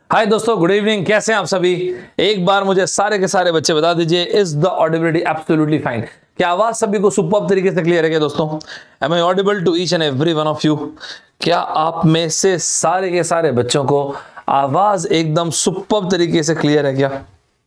हाय दोस्तों, good evening. कैसे हैं आप सभी? एक बार मुझे सारे के सारे बच्चे बता दीजिए, is the audibility absolutely fine? क्या आवाज सभी को सुपर्ब तरीके से क्लियर है क्या दोस्तों? Am I audible to each and every one of you? क्या आप में से सारे के सारे बच्चों को आवाज एकदम सुपर्ब तरीके से क्लियर है क्या?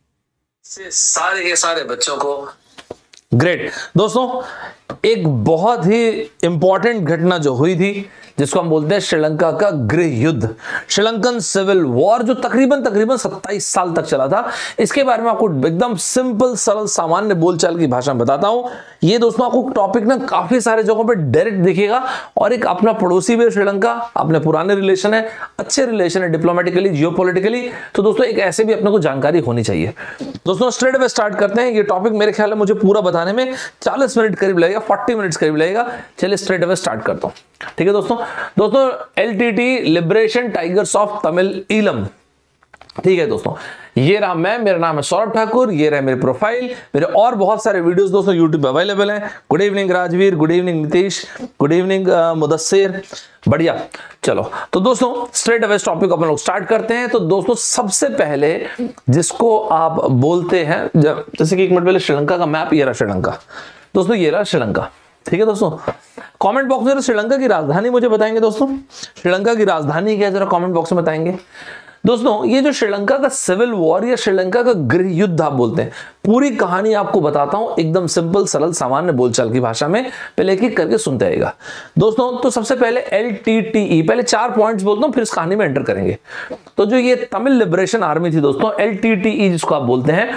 सारे के सारे बच्चों को ग्रेट। दोस्तों, एक बहुत ही इंपॉर्टेंट घटना जो हुई थी, जिसको हम बोलते हैं श्रीलंका का गृह युद्ध, श्रीलंकन सिविल वॉर, जो तकरीबन 27 साल तक चला था। इसके बारे में आपको एकदम सिंपल सरल सामान्य बोलचाल की भाषा में बताता हूं। ये दोस्तों आपको टॉपिक ना काफी सारे जगहों पे डायरेक्ट दिखेगा, और एक अपना पड़ोसी भी है श्रीलंका, अपने पुराने रिलेशन है, अच्छे रिलेशन है डिप्लोमेटिकली, जियोपॉलिटिकली। तो दोस्तों एक ऐसे भी अपने को जानकारी होनी चाहिए। दोस्तों स्ट्रेट अवे स्टार्ट करते हैं। ये टॉपिक मेरे ख्याल में मुझे पूरा बताने में 40 मिनट करीब लगेगा, 40 मिनट करीब लगेगा। चलिए स्ट्रेट अवे स्टार्ट करता हूं, ठीक है दोस्तों। LTTE liberation tigers of Tamil Eelam, ठीक है दोस्तों। ये रहा मैं, मेरा नाम है सौरभ ठाकुर, ये रहे मेरी प्रोफाइल। मेरे और बहुत सारे वीडियोस दोस्तों यूट्यूब पे अवेलेबल हैं। Good evening Rajveer, good evening Nitish, good evening Mudassir, बढ़िया। चलो तो दोस्तों स्ट्रेट अवे टॉपिक अपन लोग स्टार्ट करते हैं। तो दोस्तों सबसे पहले जिसको आप बोलते हैं, जैसे कि एक मिनट पहले श्रीलंका का मैप, ये रहा श्रीलंका दोस्तों, ये रहा श्रीलंका, ठीक है दोस्तों। कमेंट बॉक्स में श्रीलंका की राजधानी मुझे बताएंगे दोस्तों, श्रीलंका की राजधानी क्या है, जरा कमेंट बॉक्स में बताएंगे दोस्तों। ये जो श्रीलंका का सिविल वॉर या श्रीलंका का गृह युद्ध आप बोलते हैं, पूरी कहानी आपको बताता हूं एकदम सिंपल सरल सामान्य बोलचाल की भाषा में। पहले एक एक करके सुनते आएगा दोस्तों। तो सबसे पहले LTTE, पहले 4 पॉइंट्स बोलता हूं, फिर इस कहानी में एंटर करेंगे। तो जो ये तमिल लिबरेशन आर्मी थी दोस्तों, LTTE जिसको आप बोलते हैं,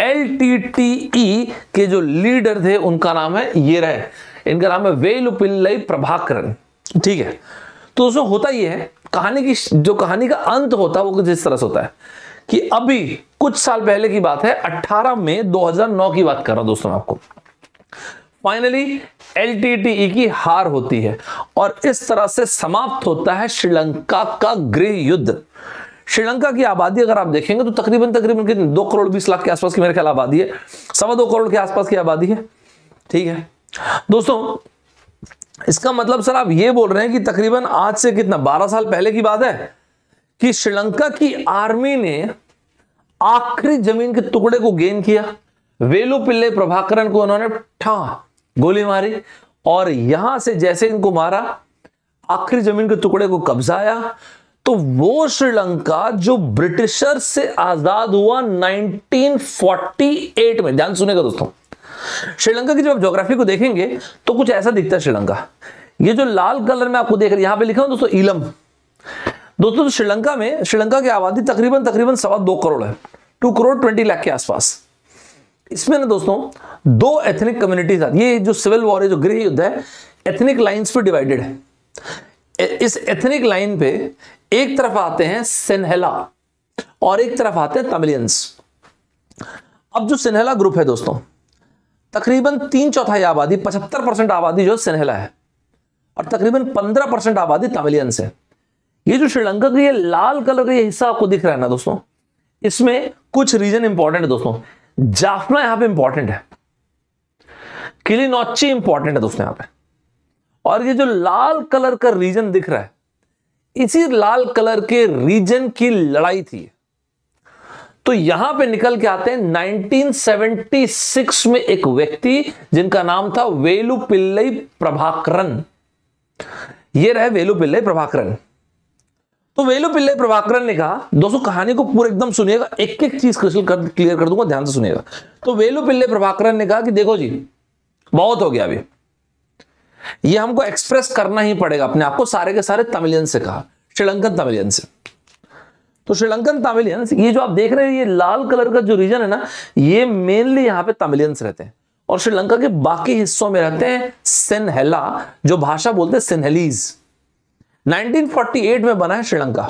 LTTE के जो लीडर थे उनका नाम है, ये रहे, इनका नाम है वेलुपिल्लई प्रभाकरन, ठीक है। तो उसमें होता ये है, कहानी का अंत होता है वो जिस तरह से होता है कि अभी कुछ साल पहले की बात है, 18 मई 2009 की बात कर रहा हूं दोस्तों मैं आपको। फाइनली LTTE की हार होती है और इस तरह से समाप्त होता है श्रीलंका का गृह युद्ध। श्रीलंका की आबादी अगर आप देखेंगे तो तकरीबन 2 करोड़ 20 लाख के आसपास की मेरे ख्याल आबादी है, 2.25 करोड़ के आसपास की आबादी है, ठीक है दोस्तों। इसका मतलब सर आप ये बोल रहे हैं कि तकरीबन आज से कितना 12 साल पहले की बात है कि श्रीलंका की आर्मी ने आखिरी जमीन के टुकड़े को गेन किया, वेलुपिल्लई प्रभाकरन को उन्होंने गोली मारी, और यहां से जैसे इनको मारा, आखिरी जमीन के टुकड़े को कब्जा आया। तो वो श्रीलंका जो ब्रिटिशर से आजाद हुआ 1948 में, ध्यान सुनेगा दोस्तों। श्रीलंका की जब आप ज्योग्राफी को देखेंगे तो कुछ ऐसा दिखता है श्रीलंका। ये जो लाल कलर में आपको देख रहे हैं, यहां पे लिखा हूं दोस्तों ईलम। दोस्तों तो श्रीलंका की आबादी तकरीबन 2.25 करोड़ है, 2 करोड़ 20 लाख के आसपास। इसमें ना दोस्तों 2 एथनिक कम्युनिटीज आती है। ये जो सिविल वॉर है, जो गृह युद्ध है, एथनिक लाइंस पे डिवाइडेड है। इस एथनिक लाइन पे एक तरफ आते हैं सिन्हेला और एक तरफ आते हैं तमिलियंस। अब जो सिन्हेला ग्रुप है दोस्तों, तकरीबन 3/4 आबादी, 75% आबादी जो सिन्हेला है, और तकरीबन 15% आबादी तमिलियंस है। ये जो श्रीलंका का ये लाल कलर का ये हिस्सा आपको दिख रहा है ना दोस्तों, इसमें कुछ रीजन इंपॉर्टेंट है दोस्तों। जाफना यहां पे इंपॉर्टेंट है, किलिनोच्ची इंपॉर्टेंट है दोस्तों यहां पे, और ये जो लाल कलर का रीजन दिख रहा है, इसी लाल कलर के रीजन की लड़ाई थी। तो यहां पे निकल के आते हैं 1976 में एक व्यक्ति जिनका नाम था वेलुपिल्लई प्रभाकरन। ये रहे वेलुपिल्लई प्रभाकरन। तो वेलुपिल्लई प्रभाकरन ने कहा, दोस्तों कहानी को पूरा एकदम सुनिएगा, एक एक चीज क्लियर कर दूंगा, ध्यान से सुनिएगा। तो वेलुपिल्लई प्रभाकरन ने कहा कि देखो जी, बहुत हो गया, अभी ये हमको एक्सप्रेस करना ही पड़ेगा अपने आप को सारे के सारे तमिलियन से, कहा श्रीलंकन तमिलियन से। तो श्रीलंकन तमिलियंस, ये जो आप देख रहे हैं ये लाल कलर का जो रीजन है ना, ये मेनली यहां पे तमिलियंस रहते हैं, और श्रीलंका के बाकी हिस्सों में रहते हैं सिन्हेला, जो भाषा बोलते हैं सिन्हेलीज। 1948 में बना है श्रीलंका।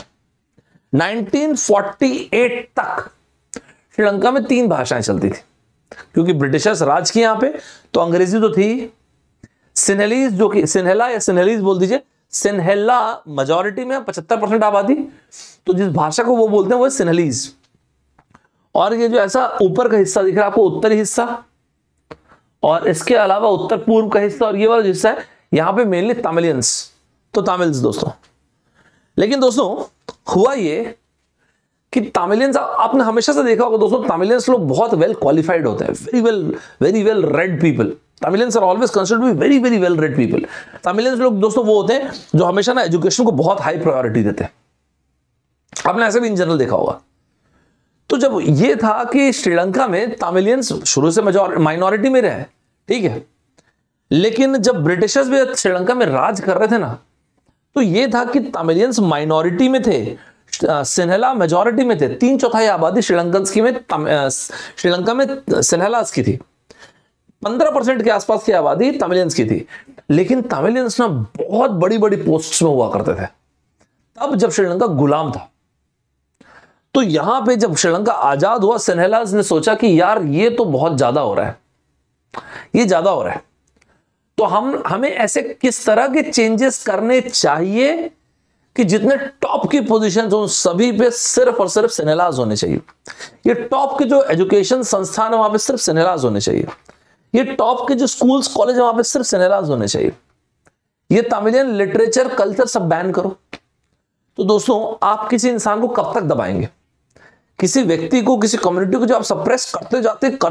1948 तक श्रीलंका में 3 भाषाएं चलती थी, क्योंकि ब्रिटिशर्स राज की यहां पे, तो अंग्रेजी तो थी। सिन्हेलीज, जो कि सिन्हेला या सिन्हेलीज बोल दीजिए, सिन्हेला मेजॉरिटी में 75% आबादी, तो जिस भाषा को वो बोलते हैं वो सिन्हेलीज। और ये जो ऐसा ऊपर का हिस्सा दिख रहा है आपको, उत्तरी हिस्सा, और इसके अलावा उत्तर पूर्व का हिस्सा, और ये वाला हिस्सा है यहां पे मेनली तमिलियंस, तो तमिल्स दोस्तों। लेकिन दोस्तों हुआ ये कि तमिलियंस, आपने हमेशा से देखा होगा दोस्तों, तमिलियंस लोग बहुत वेल क्वालिफाइड होते हैं, very well read people. Tamilians are always considered to be very very well read people. Tamilians लोग दोस्तों वो होते हैं जो हमेशा ना एजुकेशन को बहुत हाई प्रायोरिटी देते हैं। आपने ऐसे भी इन जनरल देखा होगा। तो जब ये था कि श्रीलंका में तमिलियंस शुरू से माइनॉरिटी में रहे, ठीक है, लेकिन जब ब्रिटिशर्स भी श्रीलंका में राज कर रहे थे ना, तो ये था कि तमिलियंस माइनॉरिटी में थे, सिन्हला मेजॉरिटी में थे। 3/4 आबादी श्रीलंका में सिन्हलास की थी, 15% के आसपास की आबादी तमिलियंस की थी। लेकिन तमिलियंस ना बहुत बड़ी बड़ी पोस्ट्स में हुआ करते थे तब जब श्रीलंका गुलाम था। तो यहां पे जब श्रीलंका आजाद हुआ, सिन्हलास ने सोचा कि यार ये तो बहुत ज्यादा हो रहा है, ये ज्यादा हो रहा है, तो हमें ऐसे किस तरह के चेंजेस करने चाहिए कि जितने टॉप की पोजीशन हो सभी पे सिर्फ और सिर्फ सिन्हलास होने चाहिए। ये टॉप के जो एजुकेशन संस्थान है वहां पे सिर्फ सिन्हलास होने चाहिए। ये टॉप के जो स्कूल्स कॉलेज है वहां पे सिर्फ सिन्हलास होने चाहिए। ये तमिलियन लिटरेचर कल्चर सब बैन करो। तो दोस्तों आप किसी इंसान को कब तक दबाएंगे? किसी व्यक्ति को, किसी कम्युनिटी को जो आप सप्रेस करते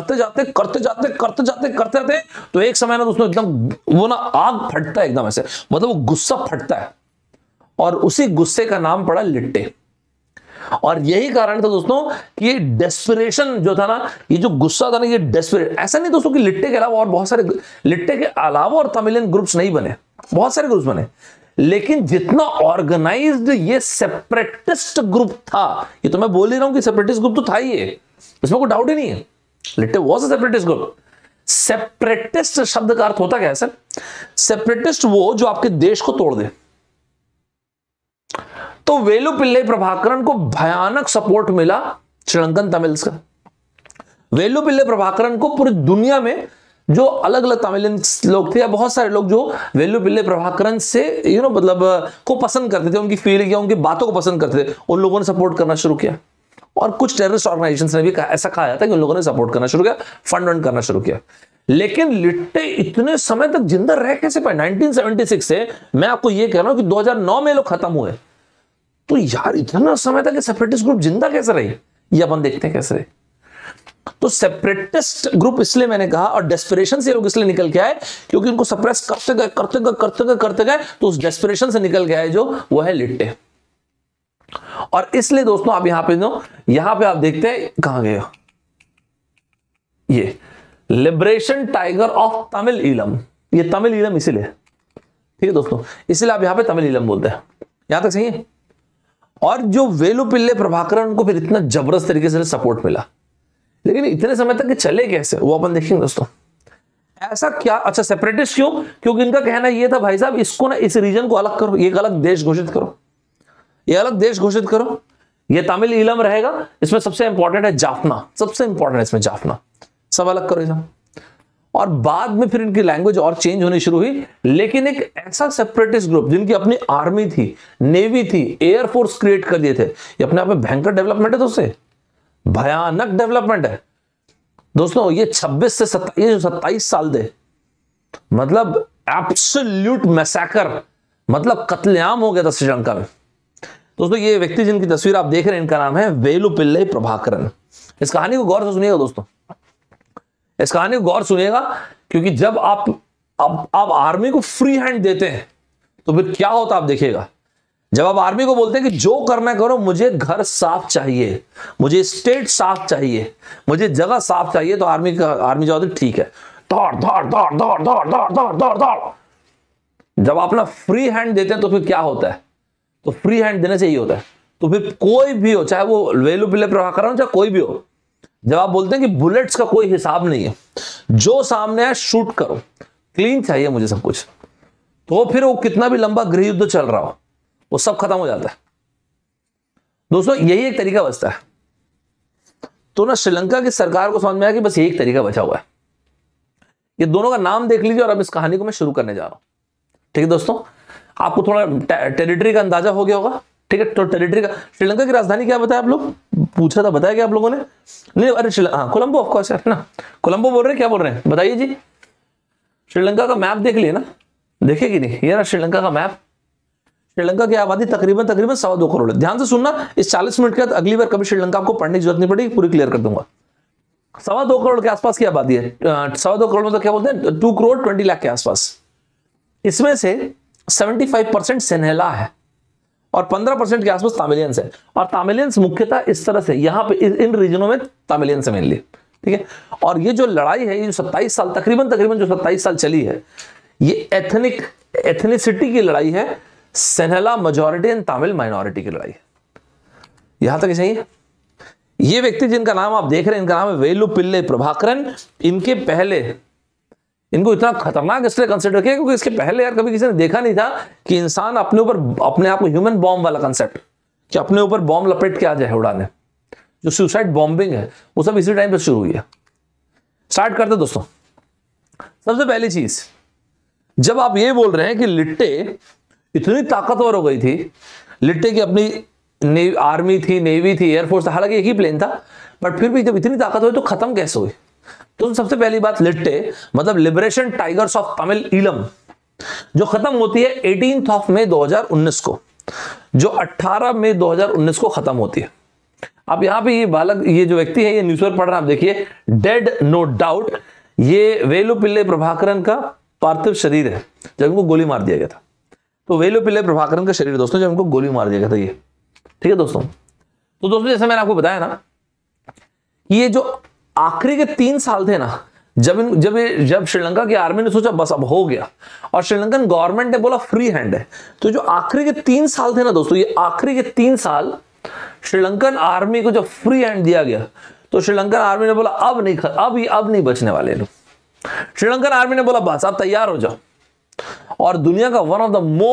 जाते, तो एक समय ना दोस्तों एकदम वो ना आग फटता है एकदम ऐसे, मतलब वो गुस्सा फटता है, और उसी गुस्से का नाम पड़ा लिट्टे। और यही कारण था दोस्तों कि ये डेस्परेशन जो था ना, ये जो गुस्सा था ना, ये डेस्परेट, ऐसा नहीं दोस्तों कि लिट्टे के अलावा और बहुत सारे, लिट्टे के अलावा और तमिलियन ग्रुप्स नहीं बने, बहुत सारे ग्रुप्स बने, लेकिन जितना ऑर्गेनाइज्ड ये सेपरेटिस्ट ग्रुप था, ये तो मैं बोल ही रहा हूं कि सेपरेटिस्ट ग्रुप तो था ही, इसमें कोई डाउट ही नहीं है। LTTE was a separatist group. Separatist शब्द का अर्थ होता क्या है सर? सेपरेटिस्ट वो जो आपके देश को तोड़ दे। तो वेलुपिल्ले प्रभाकरन को भयानक सपोर्ट मिला श्रीलंकन तमिल्स का। वेलुपिल्ले प्रभाकरन को पूरी दुनिया में जो अलग अलग तमिलियन लोग थे या बहुत सारे लोग जो वेलुपिल्ले प्रभाकरन से मतलब को पसंद करते थे, उनकी फीलिंग या उनकी बातों को पसंद करते थे, उन लोगों ने सपोर्ट करना शुरू किया। और कुछ टेररिस्ट ऑर्गेनाइजेशंस ने भी ऐसा कहा था कि उन लोगों ने सपोर्ट करना शुरू किया, फंड करना शुरू किया। लेकिन लिट्टे इतने समय तक जिंदा रह कैसे पाए? 1976 से मैं आपको यह कह रहा हूं कि 2009 में लोग खत्म हुए। तो यार इतना समय तक सेपरेटिस्ट ग्रुप जिंदा कैसे रही, ये अपन देखते हैं कैसे रहे। तो सेपरेटिस्ट ग्रुप इसलिए मैंने कहा, और डेस्परेशन से लोग इसलिए निकल के आए क्योंकि उनको सप्रेस करते गए, तो उस डेस्परेशन से निकल के आए जो वो है लिट्टे। और इसलिए दोस्तों आप यहां पे आप देखते हैं, कहां गए ये liberation tiger of Tamil Eelam, ये तमिल ईलम इसीलिए, ठीक है दोस्तों, इसलिए आप यहां पे तमिल ईलम बोलते हैं। यहां तक सही है। और जो वेलुपिल्ले प्रभाकरन को फिर इतना जबरदस्त तरीके से सपोर्ट मिला, लेकिन इतने समय तक चले कैसे वो अपन देखेंगे दोस्तों। ऐसा क्या, अच्छा सेपरेटिस्ट क्यों? क्योंकि इनका कहना ये था भाई साहब इसको ना, इस रीजन को अलग करो, ये अलग देश घोषित करो, ये अलग देश घोषित करो, ये तमिल ईलम रहेगा, इसमें सबसे इंपॉर्टेंट है जाफना, सबसे इंपॉर्टेंट है इसमें जाफना, सब अलग करो सब। और बाद में फिर इनकी लैंग्वेज और चेंज होनी शुरू हुई। लेकिन एक ऐसा सेपरेटिस्ट ग्रुप जिनकी अपनी आर्मी थी, नेवी थी, एयरफोर्स क्रिएट कर दिए थे, ये अपने आप में भयंकर डेवलपमेंट है दोस्तों, भयानक डेवलपमेंट है दोस्तों। ये 26 से 27 साल थे, मतलब एब्सोल्यूट मैसेकर, मतलब कत्लेआम हो गया था श्रीलंका में दोस्तों। ये व्यक्ति जिनकी तस्वीर आप देख रहे हैं, इनका नाम है वेलुपिल्ले प्रभाकरन। इस कहानी को गौर से सुनिएगा दोस्तों, इस कहानी को गौर सुनिएगा, क्योंकि जब आप आर्मी को फ्री हैंड देते हैं तो फिर क्या होता है आप देखिएगा। जब आप आर्मी को बोलते हैं कि जो करना करो, मुझे घर साफ चाहिए, मुझे स्टेट साफ चाहिए, मुझे जगह साफ चाहिए, तो आर्मी जवाब देती ठीक है, दौड़ दौड़ दौड़ दौड़ दौड़ दौड़ दौड़ दौड़ दौड़। जब आप अपना फ्री हैंड देते हैं तो फिर क्या होता है? तो फ्री हैंड देने से ही होता है। तो फिर कोई भी हो, चाहे वो वेलुपिल्ले प्रभाकरन चाहे कोई भी हो, जब आप बोलते हैं कि बुलेट्स का कोई हिसाब नहीं है, जो सामने है शूट करो, क्लीन चाहिए मुझे सब कुछ, तो फिर वो कितना भी लंबा गृह युद्ध चल रहा हो वो सब खत्म हो जाता है दोस्तों। यही एक तरीका बचता है। तो ना श्रीलंका की सरकार को समझ में आया कि बस यही एक तरीका बचा हुआ है। ये दोनों का नाम देख लीजिए, और अब इस कहानी को मैं शुरू करने जा रहा हूं, ठीक है दोस्तों। आपको थोड़ा टेरिटरी का अंदाजा हो गया होगा, ठीक है। तो टेरिटरी का, श्रीलंका की राजधानी क्या बताया आप लोग? पूछा था, बताया क्या आप लोगों ने? नहीं, अरे हाँ, कोलंबो ऑफ कोर्स है ना, कोलंबो बोल रहे हैं, क्या बोल रहे हैं बताइए जी। श्रीलंका का मैप देख लिए ना, देखे कि नहीं? ये ना श्रीलंका का मैप। श्रीलंका की आबादी तकरीबन 2.25 करोड़ है। ध्यान से सुनना, इस 40 मिनट के बाद अगली बार कभी श्रीलंका आपको पढ़ने की जरूरत नहीं पड़ेगी, पूरी क्लियर कर दूंगा। 2.25 करोड़ के आसपास की आबादी है। 2.25 करोड़ मतलब क्या बोलते हैं, 2 करोड़ 20 लाख के आसपास। इसमें से 75% सिन्हेला है और 15% के आसपास तामिलियंस है। और तामिलियंस मुख्यतः इस तरह से यहाँ पे इन रीजनों में तामिलियंस है मेनली, ठीक है। और ये जो लड़ाई है, ये जो 27 साल तकरीबन जो 27 साल चली है, ये एथनिसिटी की लड़ाई है, Sinhala majority and Tamil minority की लड़ाई है। यहां तक सही है। ये व्यक्ति जिनका नाम आप देख रहे हैं, इनका नाम है वेलुपिल्ले प्रभाकरन। इनके पहले, इनको इतना खतरनाक इसलिए कंसिडर किया क्योंकि इसके पहले यार कभी किसी ने देखा नहीं था कि इंसान अपने ऊपर, अपने आप को ह्यूमन बॉम्ब वाला कंसेप्ट, कि अपने ऊपर बॉम्ब लपेट के आ जाए उड़ाने, जो सुसाइड बॉम्बिंग है वो सब इसी टाइम पे शुरू हुई है। स्टार्ट करते दोस्तों। सबसे पहली चीज, जब आप ये बोल रहे हैं कि लिट्टे इतनी ताकतवर हो गई थी, लिट्टे की अपनी आर्मी थी, नेवी थी, एयरफोर्स था, हालांकि एक ही प्लेन था, बट फिर भी जब इतनी ताकत हुई तो खत्म कैसे हुई? तो सबसे पहली बात, लिट्टे मतलब liberation tigers of Tamil Eelam, जो खत्म होती है 18 मई 2019 को, जो 18 मई 2019 को खत्म होती है। अब यहां पे ये बालक, ये जो व्यक्ति है, ये न्यूज़पेपर पढ़ रहा है, आप देखिए, डेड नो डाउट, ये वेलुपिल्ले प्रभाकरन का पार्थिव शरीर है जब इनको गोली मार दिया गया था। तो वेलुपिल्ले प्रभाकरन का शरीर दोस्तों, जब इनको गोली मार दिया गया था ये, ठीक है दोस्तों। तो दोस्तों जैसे मैंने आपको बताया ना, ये जो आखिरी के 3 साल थे ना, जब श्रीलंका की आर्मी ने सोचा बस अब हो गया, और श्रीलंकन गवर्नमेंट ने बोला फ्री हैंड है, तो जो आखिरी के 3 साल थे ना दोस्तों, ये आखिरी के 3 साल श्रीलंकन आर्मी को जब फ्री हैंड दिया गया, तो श्रीलंकन आर्मी ने बोला अब नहीं बचने वाले लोग। श्रीलंकन आर्मी ने बोला बस आप तैयार हो जाओ, और दुनिया का one of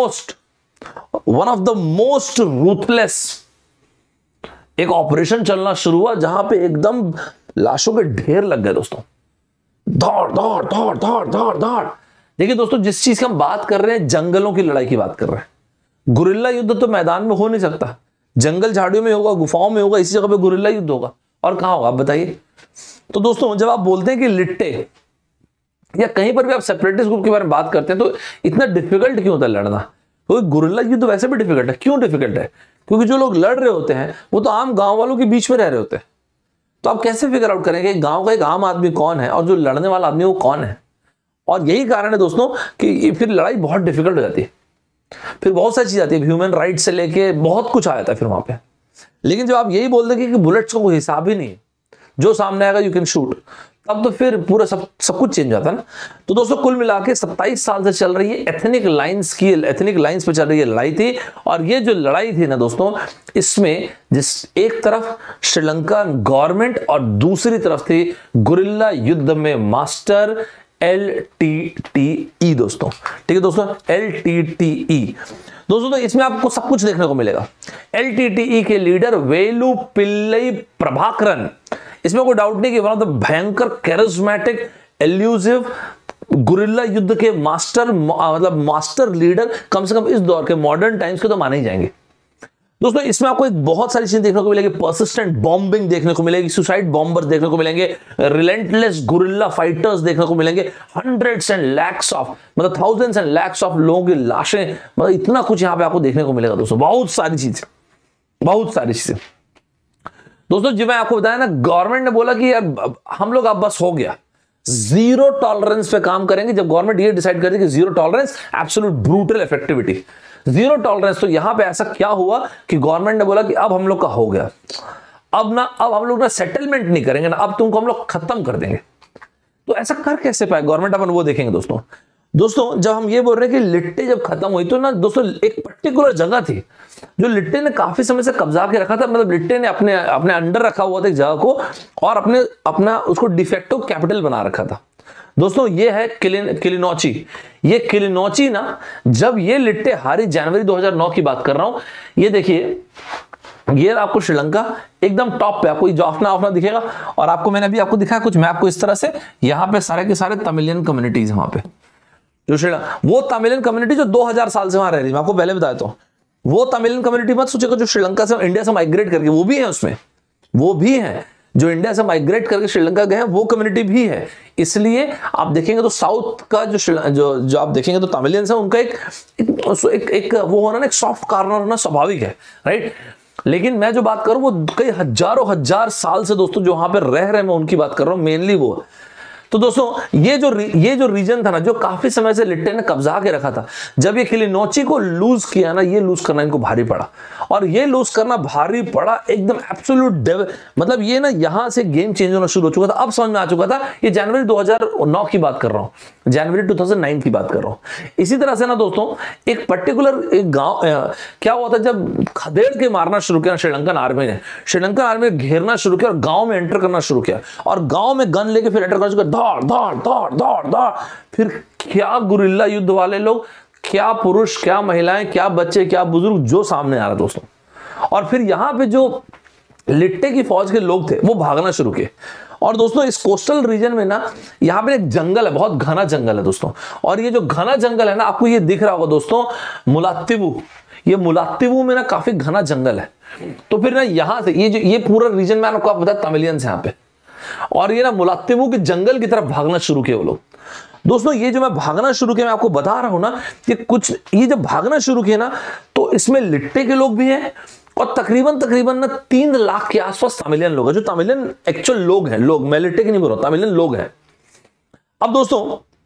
the most ruthless एक ऑपरेशन चलना शुरू हुआ, जहां पे एकदम लाशों के ढेर लग गए दोस्तों। दौड़ दौड़ दौड़ दौड़ दौड़ दौड़। देखिए दोस्तों, जिस चीज की हम बात कर रहे हैं, जंगलों की लड़ाई की बात कर रहे हैं। गुरिल्ला युद्ध तो मैदान में हो नहीं सकता, जंगल झाड़ियों में होगा, गुफाओं में होगा, इसी जगह पे गुरिल्ला युद्ध होगा। और कहां होगा आप बताइए? तो दोस्तों जब आप बोलते हैं कि लिट्टे या कहीं पर भी आप सेपरेटिस्ट ग्रुप के बारे में बात करते हैं, तो इतना डिफिकल्ट क्यों होता है लड़ना? क्योंकि गुरिल्ला युद्ध वैसे भी डिफिकल्ट है। क्यों डिफिकल्ट है? क्योंकि जो लोग लड़ रहे होते हैं वो तो आम गांव वालों के बीच में रह रहे होते हैं। तो आप कैसे फिगर आउट करेंगे गांव का एक आम आदमी कौन है और जो लड़ने वाला आदमी वो कौन है? और यही कारण है दोस्तों कि फिर लड़ाई बहुत डिफिकल्ट हो जाती है। फिर बहुत सारी चीज आती है, ह्यूमन राइट से लेके बहुत कुछ आ जाता है फिर वहां पे। लेकिन जब आप यही बोल देंगे कि बुलेट्स का कोई हिसाब ही नहीं है, जो सामने आएगा यू कैन शूट, तब तो फिर पूरा सब कुछ चेंज जाता है ना। तो दोस्तों कुल मिला के 27 साल से चल रही है एथनिक लाइंस पे चल रही है लड़ाई थी। और ये जो लड़ाई थी ना दोस्तों, इसमें जिस एक तरफ श्रीलंका गवर्नमेंट और दूसरी तरफ थी गुरिल्ला युद्ध में मास्टर LTTE दोस्तों, ठीक है दोस्तों, LTTE दोस्तों। तो इसमें आपको सब कुछ देखने को मिलेगा। LTTE के लीडर वेलुपिल्ले प्रभाकरन, इसमें कोई डाउट नहीं कि वन ऑफ द भयंकर कैरिज्मेटिक एल्यूसिव गुरिल्ला युद्ध के मास्टर लीडर, कम से कम इस दौर के मॉडर्न टाइम्स के तो माने ही जाएंगे दोस्तों। इसमें आपको एक बहुत सारी चीजें देखने को मिलेगी, पर्सिस्टेंट बॉम्बिंग देखने को मिलेगी, सुसाइड बॉम्बर्स देखने को मिलेंगे, रिलेंटलेस गुरिल्ला फाइटर्स देखने को मिलेंगे, hundreds and lakhs of thousands and lakhs of लोगों की लाशें, इतना कुछ यहां पे आपको देखने को मिलेगा दोस्तों। बहुत सारी चीजें दोस्तों। जो मैं आपको बताया ना, गवर्नमेंट ने बोला कि यार हम लोग अब बस हो गया, जीरो टॉलरेंस पे काम करेंगे। जब गवर्नमेंट ये डिसाइड करती कि zero tolerance, absolute brutal effectivity, zero tolerance, तो यहां पे ऐसा क्या हुआ कि गवर्नमेंट ने बोला कि अब हम लोग का हो गया, अब हम लोग ना सेटलमेंट नहीं करेंगे ना, अब तुमको हम लोग खत्म कर देंगे। तो ऐसा कर कैसे पाए गवर्नमेंट, अपन वो देखेंगे दोस्तों। जब हम ये बोल रहे हैं कि लिट्टे जब खत्म हुई, तो ना दोस्तों एक पर्टिकुलर जगह थी जो लिट्टे ने काफी समय से कब्जा के रखा था, लिट्टे ने अपने अंडर रखा हुआ था एक जगह को, और अपना उसको डिफेक्टो कैपिटल बना रखा था दोस्तों। ये है किलिनोची। ये किलिनोची ना, जब ये लिट्टे हारी, जनवरी 2009 की बात कर रहा हूं, ये देखिए, ये आपको श्रीलंका एकदम टॉप पे आपको जो अपना दिखेगा, और आपको मैंने अभी आपको दिखाया कुछ मैप को इस तरह से, यहाँ पे सारे के सारे तमिलियन कम्युनिटीज है वहां पे, जो श्रीलंका, वो तमिलियन कम्युनिटी जो 2000 साल से वहां रह रही है। मैं आपको पहले बताया तो वो तमिलियन कम्युनिटी मत सोचेगा जो श्रीलंका से इंडिया से माइग्रेट करके, वो भी है उसमें, वो भी है, जो इंडिया से माइग्रेट करके श्रीलंका गए हैं वो कम्युनिटी भी है। इसलिए आप देखेंगे तो साउथ का जो आप देखेंगे तो तमिलियंस है, उनका एक वो होना ना, एक सॉफ्ट कॉर्नर होना स्वाभाविक है, राइट। लेकिन मैं जो बात कर रहा हूं वो कई हजारों हजार साल से दोस्तों जो वहां पे रह रहे हैं, मैं उनकी बात कर रहा हूं मेनली वो। तो दोस्तों ये जो रीजन था ना, जो काफी समय से लिट्टे ने कब्जा के रखा था, जब ये खिलिनोची को लूज किया ना, ये लूज करना इनको भारी पड़ा। और ये लूज करना भारी पड़ा एकदम एब्सोल्यूट, मतलब ये ना यहां से गेम चेंज होना शुरू हो चुका था। अब समझ में आ चुका था, ये जनवरी 2009 की बात कर रहा हूं, जनवरी 2009 की बात कर रहा हूं। इसी तरह से ना दोस्तों एक पर्टिकुलर एक गांव क्या हुआ था, जब खदेड़ के मारना शुरू किया श्रीलंकन आर्मी ने, श्रीलंकन आर्मी ने घेरना शुरू किया और गांव में एंटर करना शुरू किया, और गांव में गन लेके फिर एंटर करना शुरू किया, दौड़ दौड़ दौड़ दौड़ दौड़। फिर क्या गुरिल्ला युद्ध वाले लोग, क्या पुरुष, क्या महिलाएं, क्या बच्चे, क्या बुजुर्ग जो सामने आ रहा दोस्तों। और फिर यहां पे जो लिट्टे की फौज के लोग थे वो भागना शुरू किए। और दोस्तों इस कोस्टल रीजन में ना यहाँ पे एक जंगल है, बहुत घना जंगल है दोस्तों। और ये जो घना जंगल है ना, आपको ये दिख रहा होगा दोस्तों, मुलात्तिवू, ये मुलात्तिवू में ना काफी घना जंगल है। तो फिर ना यहाँ से ये पूरा रीजन में आपको पता है तमिलियंस यहाँ पे, और ये ना मुलात्तिवू के जंगल की तरफ भागना शुरू किए वो लोग। दोस्तों ये जो मैं भागना शुरू किया, मैं आपको बता रहा हूं ना कि कुछ ये जब भागना शुरू किया ना, तो इसमें लिट्टे के लोग भी हैं, और तकरीबन ना 3 लाख के आसपास तमिलियन लोग हैं, जो तमिलियन एक्चुअल लोग हैं, लोग, मैं लिट्टे की नहीं बोल रहा, तमिलियन लोग हैं। अब दोस्तों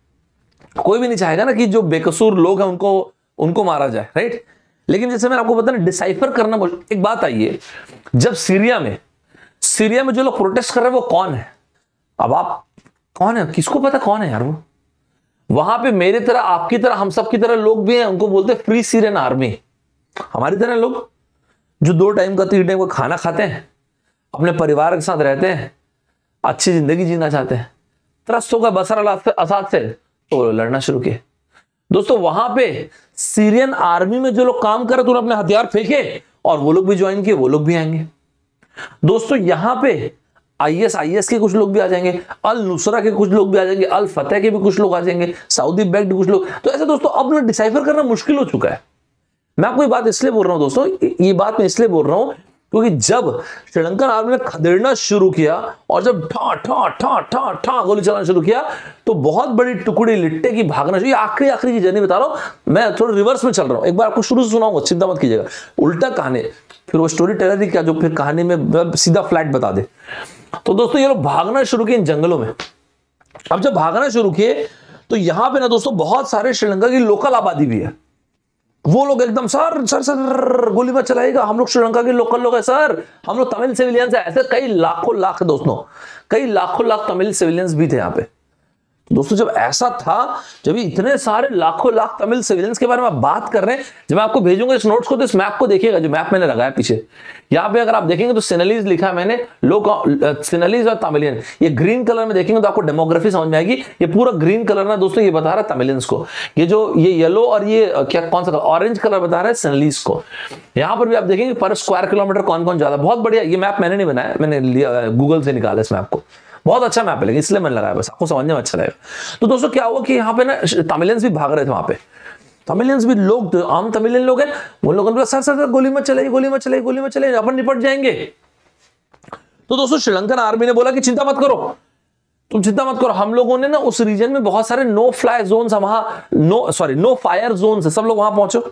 कोई भी नहीं चाहेगा ना कि जो बेकसूर लोग हैं उनको मारा जाए, राइट। लेकिन जैसे मैंने आपको बताया ना, डिसाइफर करना, एक बात आई है, जब सीरिया में जो लोग प्रोटेस्ट कर रहे हैं वो कौन है? अब आप कौन है, किसको पता कौन है यार वो? वहां पे मेरे तरह, आपकी तरह, हम सब की तरह लोग भी हैं, उनको बोलते हैं फ्री सीरियन आर्मी। हमारी तरह लोग जो 2 टाइम का 3 टाइम का खाना खाते हैं, अपने परिवार के साथ रहते हैं, अच्छी जिंदगी जीना चाहते हैं, त्रस्त होगा बसर असाद से तो लड़ना शुरू किए। दोस्तों वहां पे सीरियन आर्मी में जो लोग काम कर रहे थे, उन्होंने अपने हथियार फेंके और वो लोग भी ज्वाइन किए, वो लोग भी आएंगे। दोस्तों यहां पे आईएस के कुछ लोग भी आ जाएंगे, अल नुसरा के कुछ लोग भी आ जाएंगे, अल फतेह के भी कुछ लोग आ जाएंगे, सऊदी बैक्ड कुछ लोग। तो ऐसे दोस्तों अब ना डिसाइफर करना मुश्किल हो चुका है। मैं आपको ये बात इसलिए बोल रहा हूं दोस्तों, ये बात मैं इसलिए बोल रहा हूं क्योंकि जब श्रीलंकन आर्मी ने खदेड़ना शुरू किया और जब ठा ठा ठा ठा ठा गोली चलाना शुरू किया, तो बहुत बड़ी टुकड़ी लिट्टे की भागना शुरू। आखिरी की जर्नी बता रहा हूं, मैं थोड़ा रिवर्स में चल रहा हूं, एक बार आपको शुरू से सुनाऊंगा, चिंता मत कीजिएगा, उल्टा कहानी, फिर वो स्टोरी टेलर ही क्या जो फिर कहानी में सीधा फ्लैट बता दे। तो दोस्तों ये लोग भागना शुरू किए इन जंगलों में। अब जब भागना शुरू किए तो यहां पे ना दोस्तों बहुत सारे श्रीलंका की लोकल आबादी भी है। वो लोग एकदम सर सर सर गोली मत चलाएगा, हम लोग श्रीलंका के लोकल लोग हैं सर, हम लोग तमिल सिविलियंस हैं। ऐसे कई लाखों लाख दोस्तों, कई लाखों लाख तमिल सिविलियंस भी थे यहाँ पे। दोस्तों जब ऐसा था, जब इतने सारे लाखों लाख तमिल सिविलियंस के बारे में बात कर रहे हैं, जब मैं आपको भेजूंगा इस नोट्स को, तो इस मैप को देखिएगा, जो मैप मैंने लगाया पीछे, यहाँ पे अगर आप देखेंगे तो सिनलीज लिखा है मैंने, सिनलीज और तमिलियन, ये ग्रीन कलर में देखेंगे तो आपको डेमोग्राफी समझ में आएगी। ये पूरा ग्रीन कलर ना दोस्तों ये बता रहा है तमिलियंस को, ये जो ये येलो और ये क्या कौन सा ऑरेंज कलर बता रहा है सिनलीज को। यहाँ पर भी आप देखेंगे पर स्क्वायर किलोमीटर कौन कौन ज्यादा। बहुत बढ़िया, ये मैप मैंने नहीं बनाया, मैंने लिया गूगल से निकाला इस मैप को, बहुत अच्छा मैप है, लेकिन इसलिए मैंने लगाया, बस आपको समझने में अच्छा लगेगा। तो दोस्तों क्या हुआ कि यहाँ पे ना तमिलियंस भी भाग रहे थे, वहां पे तमिलियंस भी लोग, आम तमिलियन लोग हैं, वो लोगों ने बोला सर सर गोली मत चलाइए, गोली मत चलाइए, गोली मत चलाइए, अपन निपट जाएंगे। तो दोस्तों श्रीलंकन आर्मी ने बोला कि चिंता मत करो, तुम चिंता मत करो। हम लोगों ने ना उस रीजन में बहुत सारे नो फ्लाई जोन है वहां, नो फायर जोन है, सब लोग वहां पहुंचो।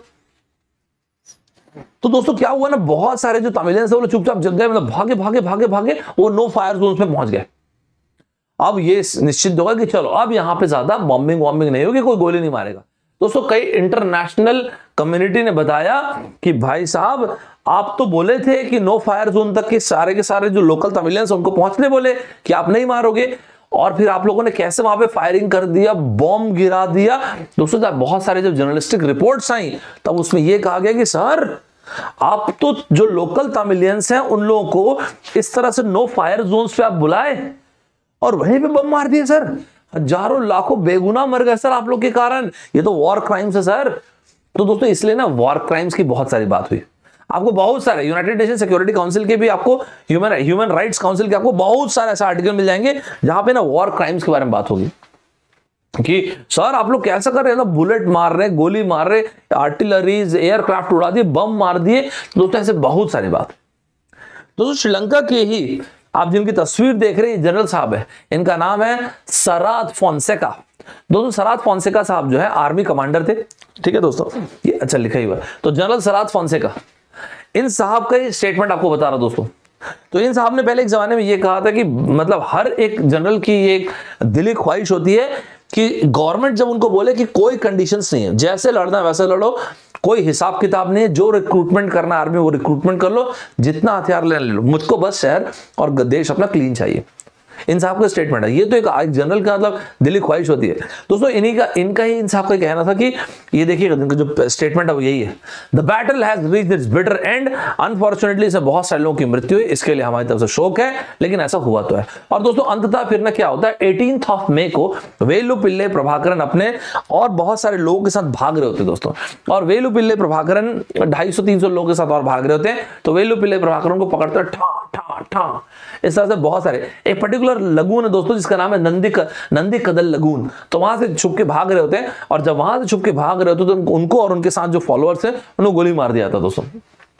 तो दोस्तों क्या हुआ ना, बहुत सारे जो तमिलियंस है वो चुपचाप जग गए, मतलब भागे भागे भागे भागे वो नो फायर जोन पे पहुंच गए। अब ये निश्चित होगा कि चलो अब यहां पे ज्यादा बॉम्बिंग वॉम्बिंग नहीं होगी, कोई गोली नहीं मारेगा। दोस्तों कई इंटरनेशनल कम्युनिटी ने बताया कि भाई साहब आप तो बोले थे कि नो फायर जोन तक के सारे जो लोकल तमिलियंस उनको पहुंचने बोले कि आप नहीं मारोगे, और फिर आप लोगों ने कैसे वहां पे फायरिंग कर दिया, बॉम्ब गिरा दिया। दोस्तों जब बहुत सारे जब जर्नलिस्टिक रिपोर्ट्स आई तब उसमें यह कहा गया कि सर आप तो जो लोकल तमिलियंस हैं उन लोगों को इस तरह से नो फायर जोन्स पे आप बुलाए और वहीं पे बम मार दिए सर, हजारों लाखों बेगुनाह मर गए सर आप लोग के कारण, ये तो वॉर क्राइम्स है सर। तो दोस्तों इसलिए ना वॉर क्राइम्स की बहुत सारी बात हुई, आपको बहुत सारे यूनाइटेड नेशन सिक्योरिटी काउंसिल के भी, आपको ह्यूमन राइट्स काउंसिल के आपको बहुत सारे ऐसे आर्टिकल मिल जाएंगे जहां पे ना वॉर क्राइम्स के बारे में बात होगी कि सर आप लोग कैसा कर रहे हैं ना, बुलेट मार रहे, गोली मार रहे, आर्टिलरीज एयरक्राफ्ट उड़ा दिए, बम मार दिए। दोस्तों ऐसे बहुत सारी बात। दोस्तों श्रीलंका के ही आप जिनकी तस्वीर देख रहे हैं जनरल साहब है, इनका नाम है सराथ फोंसेका। दोस्तों सराथ फोंसेका साहब जो है आर्मी कमांडर थे, ठीक है दोस्तों, ये अच्छा लिखा ही हुआ। तो जनरल सराथ फोंसेका, इन साहब का ये स्टेटमेंट आपको बता रहा दोस्तों। तो इन साहब ने पहले एक जमाने में ये कहा था कि मतलब हर एक जनरल की एक दिली ख्वाहिश होती है कि गवर्नमेंट जब उनको बोले कि कोई कंडीशंस नहीं है, जैसे लड़ना है वैसे लड़ो, कोई हिसाब किताब नहीं है, जो रिक्रूटमेंट करना आर्मी वो रिक्रूटमेंट कर लो, जितना हथियार ले लो, मुझको बस शहर और देश अपना क्लीन चाहिए। इन साहब का स्टेटमेंट है। ये तो एक जनरल का मतलब दिली ख्वाहिश होती है दोस्तों। इनका ही इन साहब का कहना था कि ये देखिएगा इनका जो स्टेटमेंट है वो यही है, the battle has reached its bitter end, unfortunately इससे बहुत सारे लोगों की मृत्यु हुई, इसके लिए हमारी तरफ से शोक है, लेकिन ऐसा हुआ तो है। और दोस्तों अंततः फिर ना क्या होता है, 18 मई को वेलुपिल्ले प्रभाकरन अपने और बहुत सारे लोगों के साथ भाग रहे होते दोस्तों, और वेलुपिल्ले प्रभाकरन 250-300 लोगों के साथ और भाग रहे होते हैं। तो वेलुपिल्ले प्रभाकरन को पकड़ते हैं, ठा ठा ठा, इस तरह से बहुत सारे, एक पर्टिकुलर लगून है दोस्तों जिसका नाम है नंदी कदल लगून, तो वहां से छुप के भाग रहे होते हैं, और जब वहां से छुप के भाग रहे होते तो उनको और उनके साथ जो फॉलोअर्स हैं उन्हें गोली मार दिया था दोस्तों।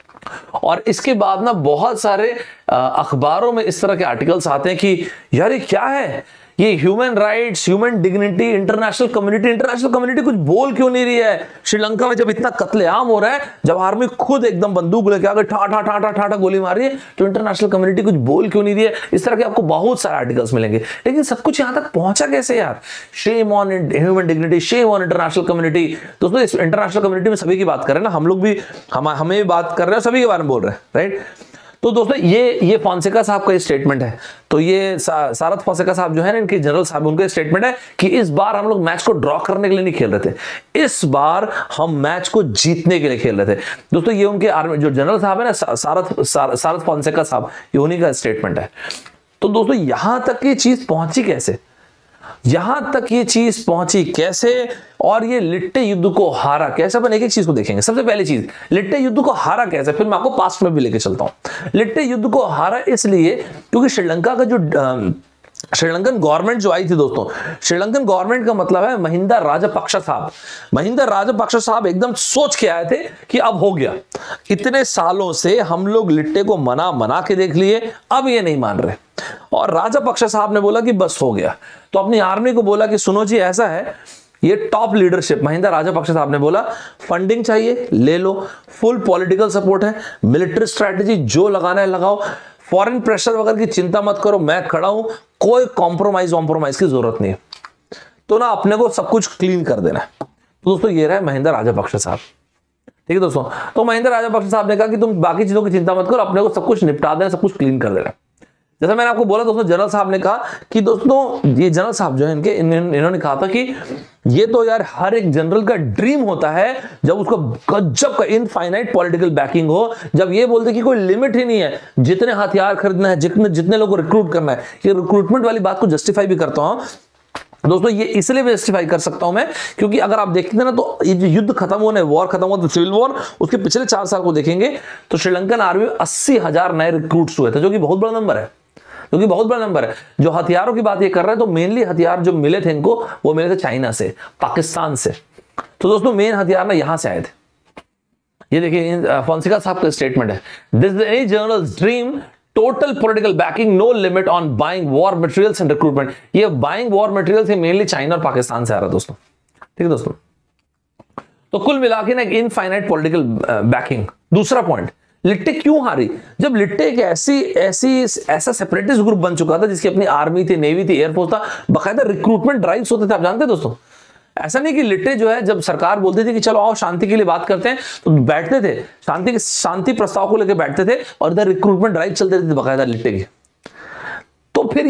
और इसके बाद ना बहुत सारे अखबारों में इस तरह के आर्टिकल्स आते हैं कि यार ये क्या है, ये human rights, human dignity, international community कुछ बोल क्यों नहीं रही है। श्रीलंका में जब इतना कत्लेआम हो रहा है, जब आर्मी खुद एकदम बंदूक लेके आकर ठा ठा ठा ठा ठा गोली मार रही है, तो इंटरनेशनल कम्युनिटी कुछ बोल क्यों नहीं रही है। इस तरह के आपको बहुत सारे आर्टिकल्स मिलेंगे, लेकिन सब कुछ यहां तक पहुंचा कैसे यार। Shame on human dignity, shame on international community. दोस्तों इस इंटरनेशनल कम्युनिटी में सभी की बात कर रहे हैं ना, हम लोग भी हमें भी बात कर रहे हैं, सभी के बारे में बोल रहे हैं, राइट। तो दोस्तों ये फोंसेका साहब का स्टेटमेंट है। तो ये सारथ फोंसेका साहब जो है ना, इनके जनरल साहब, उनका स्टेटमेंट है कि इस बार हम लोग मैच को ड्रॉ करने के लिए नहीं खेल रहे थे, इस बार हम मैच को जीतने के लिए खेल रहे थे। दोस्तों ये उनके आर्मी जो जनरल साहब है ना, सारथ फोंसेका साहब, ये उन्हीं का स्टेटमेंट है। तो दोस्तों यहां तक ये चीज पहुंची कैसे, यहां तक ये चीज पहुंची कैसे, और ये लिट्टे युद्ध को हारा कैसे, अपन एक एक चीज को देखेंगे। सबसे पहली चीज, लिट्टे युद्ध को हारा कैसे, फिर मैं आपको पास्ट में भी लेके चलता हूं। लिट्टे युद्ध को हारा इसलिए क्योंकि श्रीलंका का जो श्रीलंकन गवर्नमेंट जो आई थी दोस्तों, श्रीलंकन गवर्नमेंट का मतलब है महिंदा राजपक्ष साहब। महिंदा राजपक्ष साहब एकदम सोच के आए थे कि अब हो गया, इतने सालों से हम लोग लिट्टे को मना के देख लिए, अब ये नहीं मान रहे। और राजपक्ष साहब ने बोला कि बस हो गया, तो अपनी आर्मी को बोला कि सुनो जी ऐसा है, ये टॉप लीडरशिप महिंदा राजपक्ष साहब ने बोला फंडिंग चाहिए ले लो, फुल पॉलिटिकल सपोर्ट है, मिलिट्री स्ट्रैटेजी जो लगाना है लगाओ, फॉरेन प्रेशर वगैरह की चिंता मत करो, मैं खड़ा हूं, कोई कॉम्प्रोमाइज की जरूरत नहीं है, तो ना अपने को सब कुछ क्लीन कर देना है। तो दोस्तों ये रहा महिंदा राजपक्ष साहब, ठीक है दोस्तों। तो महिंदा राजपक्ष साहब ने कहा कि तुम बाकी चीजों की चिंता मत करो, अपने को सब कुछ निपटा देना, सब कुछ क्लीन कर देना। जैसा मैंने आपको बोला दोस्तों, जनरल साहब ने कहा कि दोस्तों ये जनरल साहब जो है इन्होंने कहा था कि ये तो यार हर एक जनरल का ड्रीम होता है जब उसको गजब का इनफाइनाइट पॉलिटिकल बैकिंग हो, जब ये बोलते कि कोई लिमिट ही नहीं है, जितने हथियार खरीदना है, जितने लोगों को रिक्रूट करना है। ये रिक्रूटमेंट वाली बात को जस्टिफाई भी करता हूं दोस्तों, ये इसलिए भी जस्टिफाई कर सकता हूं मैं क्योंकि अगर आप देखते हैं ना, तो ये जो युद्ध खत्म होने, वॉर खत्म हुआ, तो सिविल वॉर, उसके पिछले 4 साल को देखेंगे तो श्रीलंकन आर्मी में 80,000 नए रिक्रूट्स हुए थे, जो कि बहुत बड़ा नंबर है, क्योंकि बहुत बड़ा नंबर है। जो हथियारों की बात ये कर रहे हैं, तो मेनली हथियार जो मिले थे इनको, वो मिले थे चाइना से, पाकिस्तान से। तो दोस्तों मेन हथियार ना यहां से आए थे। ये देखिए फोंसेका साहब का स्टेटमेंट है, this is any general's dream, total political backing, no limit on buying war materials and recruitment. ये buying war materials mainly China और पाकिस्तान से आ रहा है दोस्तों, ठीक है दोस्तों। तो कुल मिला के ना एक इनफाइनाइट पॉलिटिकल बैकिंग। दूसरा पॉइंट, लिट्टे क्यों हारी? जब लिट्टे एक ऐसा सेपरेटिस्ट ग्रुप बन चुका था जिसकी अपनी आर्मी थी, नेवी थी, एयरफोर्स था, बाकायदा रिक्रूटमेंट ड्राइव्स होते थे, आप जानते हैं दोस्तों। ऐसा नहीं कि लिट्टे जो है जब सरकार बोलती थी कि चलो आओ शांति के लिए बात करते हैं, तो बैठते थे, शांति प्रस्ताव को लेकर बैठते थे, और इधर रिक्रूटमेंट ड्राइव चलते रहते थे बाकायदा लिट्टे की। तो फिर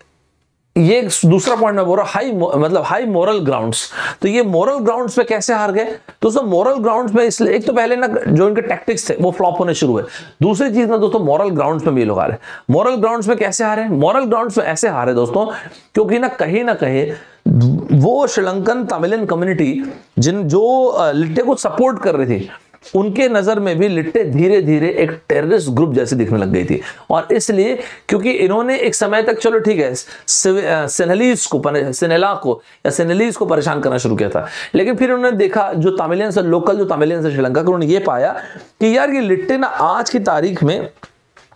ये दूसरा पॉइंट मैं बोल रहा, हाई मोरल ग्राउंड्स। तो ये मोरल ग्राउंड्स पे कैसे हार गए? दोस्तों मोरल ग्राउंड्स पे इसलिए, एक तो पहले ना जो इनके टैक्टिक्स थे वो फ्लॉप होने शुरू हुए। दूसरी चीज ना दोस्तों, मोरल ग्राउंड्स पे भी लोग हारे। मोरल ग्राउंड्स पे कैसे हारे? मोरल ग्राउंड्स पे ऐसे हारे दोस्तों, क्योंकि ना कहीं वो श्रीलंकन तमिलियन कम्युनिटी जो लिट्टे को सपोर्ट कर रही थी, उनके नजर में भी लिट्टे धीरे धीरे एक टेररिस्ट ग्रुप जैसे दिखने लग गई थी। और इसलिए क्योंकि इन्होंने एक समय तक, चलो ठीक है, सेनेलीज को परेशान करना शुरू किया था, लेकिन फिर उन्होंने देखा जो तमिलियंस है, लोकल जो तमिलियंस है श्रीलंका के, उन्होंने ये पाया कि यार ये लिट्टे ना आज की तारीख में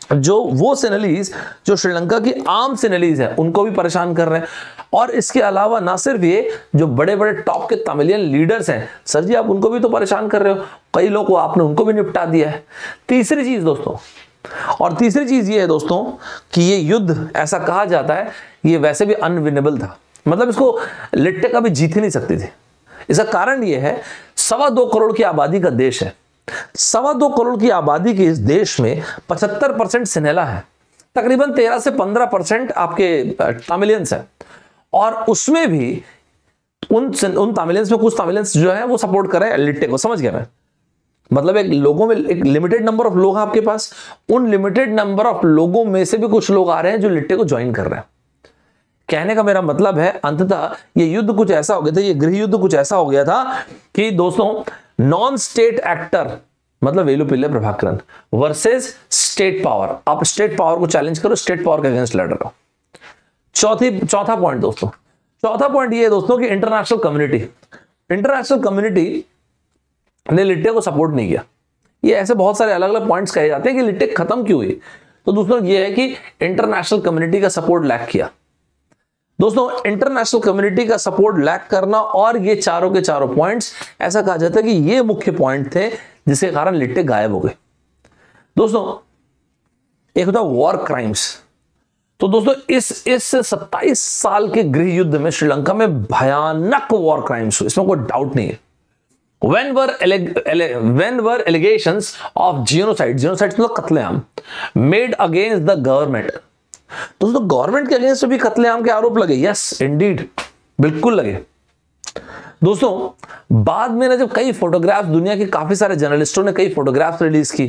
जो वो सेनेलीज जो श्रीलंका की आम सेनेलीज है उनको भी परेशान कर रहे हैं। और इसके अलावा ना सिर्फ ये, जो बड़े बड़े टॉप के तमिलियन लीडर्स हैं, सर जी आप उनको भी तो परेशान कर रहे हो, कई लोगों को आपने उनको भी निपटा दिया है। तीसरी चीज दोस्तों, और तीसरी चीज ये है दोस्तों कि ये युद्ध ऐसा कहा जाता है ये वैसे भी अनविनेबल था, मतलब इसको लिट्टे कभी जीत ही नहीं सकती थी। इसका कारण ये है 2.25 करोड़ की आबादी का देश है, 2.25 करोड़ की आबादी के इस देश में 75% सिनेला है, तकरीबन 13 से 15% आपके तमिलियंस है, और उसमें भी उन तमिलियंस में कुछ तमिलियंस जो है वो सपोर्ट कर रहे हैं लिट्टे को। समझ गया मैं, मतलब एक लोगों में एक लिमिटेड नंबर ऑफ लोग हैं आपके पास, उन लिमिटेड नंबर ऑफ लोगों में से भी कुछ लोग आ रहे हैं जो लिट्टे को ज्वाइन कर रहे हैं। कहने का मेरा मतलब है अंततः ये युद्ध कुछ ऐसा हो गया था, ये गृह युद्ध कुछ ऐसा हो गया था कि दोस्तों नॉन स्टेट एक्टर मतलब Velupillai Prabhakaran versus state power, आप स्टेट पावर को चैलेंज करो, स्टेट पावर के अगेंस्ट लड़ रहे हो। चौथा पॉइंट दोस्तों, चौथा पॉइंट ये है दोस्तों कि इंटरनेशनल कम्युनिटी ने लिट्टे को सपोर्ट नहीं किया। ये ऐसे बहुत सारे अलग अलग पॉइंट्स कहे जाते हैं कि लिट्टे खत्म क्यों हुई, तो दोस्तों ये है कि इंटरनेशनल कम्युनिटी का सपोर्ट लैक किया। दोस्तों इंटरनेशनल कम्युनिटी का सपोर्ट लैक करना और ये चारों के चारों पॉइंट्स, ऐसा कहा जाता है कि ये मुख्य पॉइंट थे जिसके कारण लिट्टे गायब हो गए। दोस्तों एक होता वॉर क्राइम्स, तो दोस्तों इस 27 साल के गृह युद्ध में श्रीलंका में भयानक वॉर क्राइम्स हुए, इसमें कोई डाउट नहीं है। When were allegations of genocide मतलब कत्लेआम made against the government, दोस्तों गवर्नमेंट के अगेंस्ट भी कत्लेआम के आरोप लगे, यस इंडीड, बिल्कुल लगे। दोस्तों बाद में ना जब कई फोटोग्राफ्स, दुनिया के काफी सारे जर्नलिस्टों ने कई फोटोग्राफ्स रिलीज की,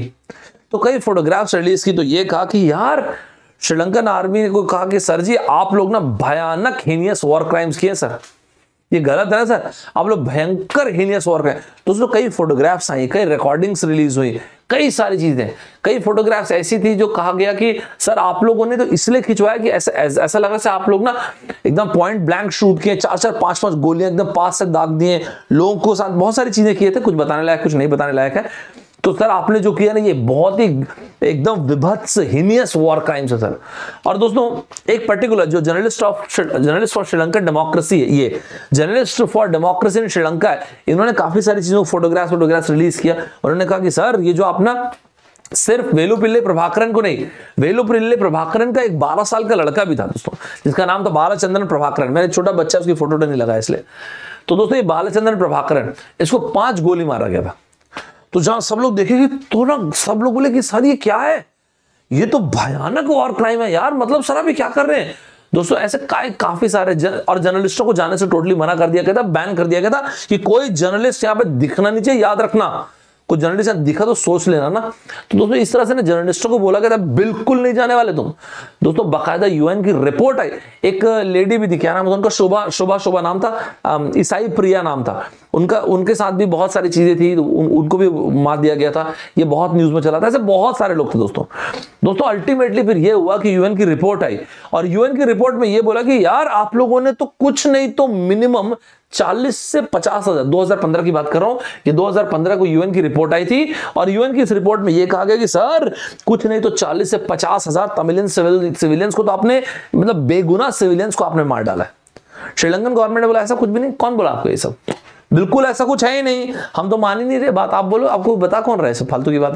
तो ये कहा कि यार श्रीलंकन आर्मी ने को कहा कि सर जी आप लोग ना भयानक हीनियस वॉर क्राइम्स किए सर, ये गलत है ना सर, आप लोग भयंकर हीनियस वॉर क्राइम। दोस्तों कई फोटोग्राफ्स आई, कई रिकॉर्डिंग्स रिलीज हुई, कई सारी चीजें, कई फोटोग्राफ्स ऐसी थी जो कहा गया कि सर आप लोगों ने तो इसलिए खिंचवाया कि ऐसा लगा से आप लोग ना एकदम पॉइंट ब्लैंक शूट किए, 4-4 5-5 गोलियां एकदम पास से दाग दिए, लोगों को साथ बहुत सारी चीजें किए थे, कुछ बताने लायक कुछ नहीं बताने लायक है। तो सर आपने जो किया ना ये बहुत ही एकदम विभत्स हीनियस वॉर क्राइम्स है सर। और दोस्तों एक पर्टिकुलर जो जर्नलिस्ट फॉर श्रीलंकन डेमोक्रेसी है, ये journalist for democracy in Sri Lanka है, इन्होंने काफी सारी चीजों फोटोग्राफ्स रिलीज किया। उन्होंने कहा कि सर ये जो अपना सिर्फ वेलुपिल्ले प्रभाकरन को नहीं, वेलुपिल्ले प्रभाकरन का एक 12 साल का लड़का भी था दोस्तों, जिसका नाम था बालचंद्रन प्रभाकरन, मेरा छोटा बच्चा उसकी फोटो नहीं लगा इसलिए। तो दोस्तों ये बालचंद्रन प्रभाकरन, इसको 5 गोली मारा गया था। तो जहां सब लोग देखेंगे तो ना सब लोग बोले कि सर ये क्या है, ये तो भयानक वॉर क्राइम है यार, मतलब सर आप ये क्या कर रहे हैं। दोस्तों ऐसे काफी सारे और जर्नलिस्टों को जाने से टोटली मना कर दिया गया था, बैन कर दिया गया था कि कोई जर्नलिस्ट यहाँ पे दिखना नहीं चाहिए, याद रखना कोई जर्नलिस्ट दिखा तो सोच लेना ना। तो दोस्तों इस तरह से ना जर्नलिस्टों को बोला गया था बिल्कुल नहीं जाने वाले तुम। दोस्तों बाकायदा यूएन की रिपोर्ट आई, एक लेडी भी थी, क्या नाम था उनका, शोभा नाम था, ईसाई प्रिया नाम था उनका, उनके साथ भी बहुत सारी चीजें थी, उनको भी मार दिया गया था, ये बहुत न्यूज में चला था, ऐसे बहुत सारे लोग थे दोस्तों अल्टीमेटली फिर ये हुआ कि यूएन की रिपोर्ट आई, और यूएन की रिपोर्ट में ये बोला कि यार आप लोगों ने तो कुछ नहीं तो मिनिमम 40 से 50 हजार, 2015 की बात कर रहा हूं, ये 2015 को यूएन की रिपोर्ट आई थी, और यूएन की इस रिपोर्ट में ये कहा गया कि सर कुछ नहीं तो 40 से 50 हजार तमिलियन सिविलियंस को तो आपने, मतलब बेगुनाह सिविलियंस को आपने मार डाला है। श्रीलंकन गवर्नमेंट ने बोला ऐसा कुछ भी नहीं। कौन बोला आपको ये सब, बिल्कुल ऐसा कुछ है ही नहीं, हम तो मान ही नहीं रहे बात, आप बोलो आपको बता कौन रहा है सब फालतू की बातें।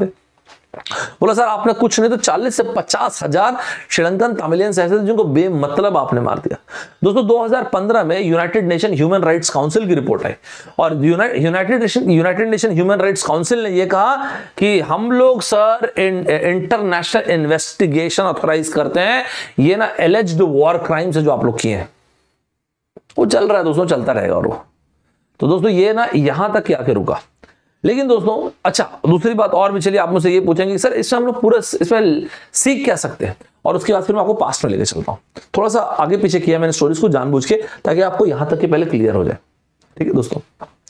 बोला सर आपने कुछ नहीं तो 40 से 50 हजार श्रीलंकन तमिलियंस ऐसे थे जिनको बेमतलब आपने मार दिया। दोस्तों 2015 में United Nation Human Rights Council की रिपोर्ट आई, और United Nation Human Rights Council ने यह कहा कि हम लोग सर इंटरनेशनल इन्वेस्टिगेशन ऑथराइज करते हैं, ये ना एलिज्ड वॉर क्राइम्स है जो आप लोग किए हैं, वो चल रहा है दोस्तों, चलता रहेगा। और वो तो दोस्तों ये ना यहां तक आके रुका। लेकिन दोस्तों अच्छा दूसरी बात और भी, चलिए आप मुझसे ये पूछेंगे कि सर इसमें हम लोग पूरा इसमें सीख क्या सकते हैं, और उसके बाद फिर मैं आपको पास्ट में लेके चलता हूं। थोड़ा सा आगे पीछे किया मैंने स्टोरीज को जानबूझ के, ताकि आपको यहां तक के पहले क्लियर हो जाए, ठीक है दोस्तों।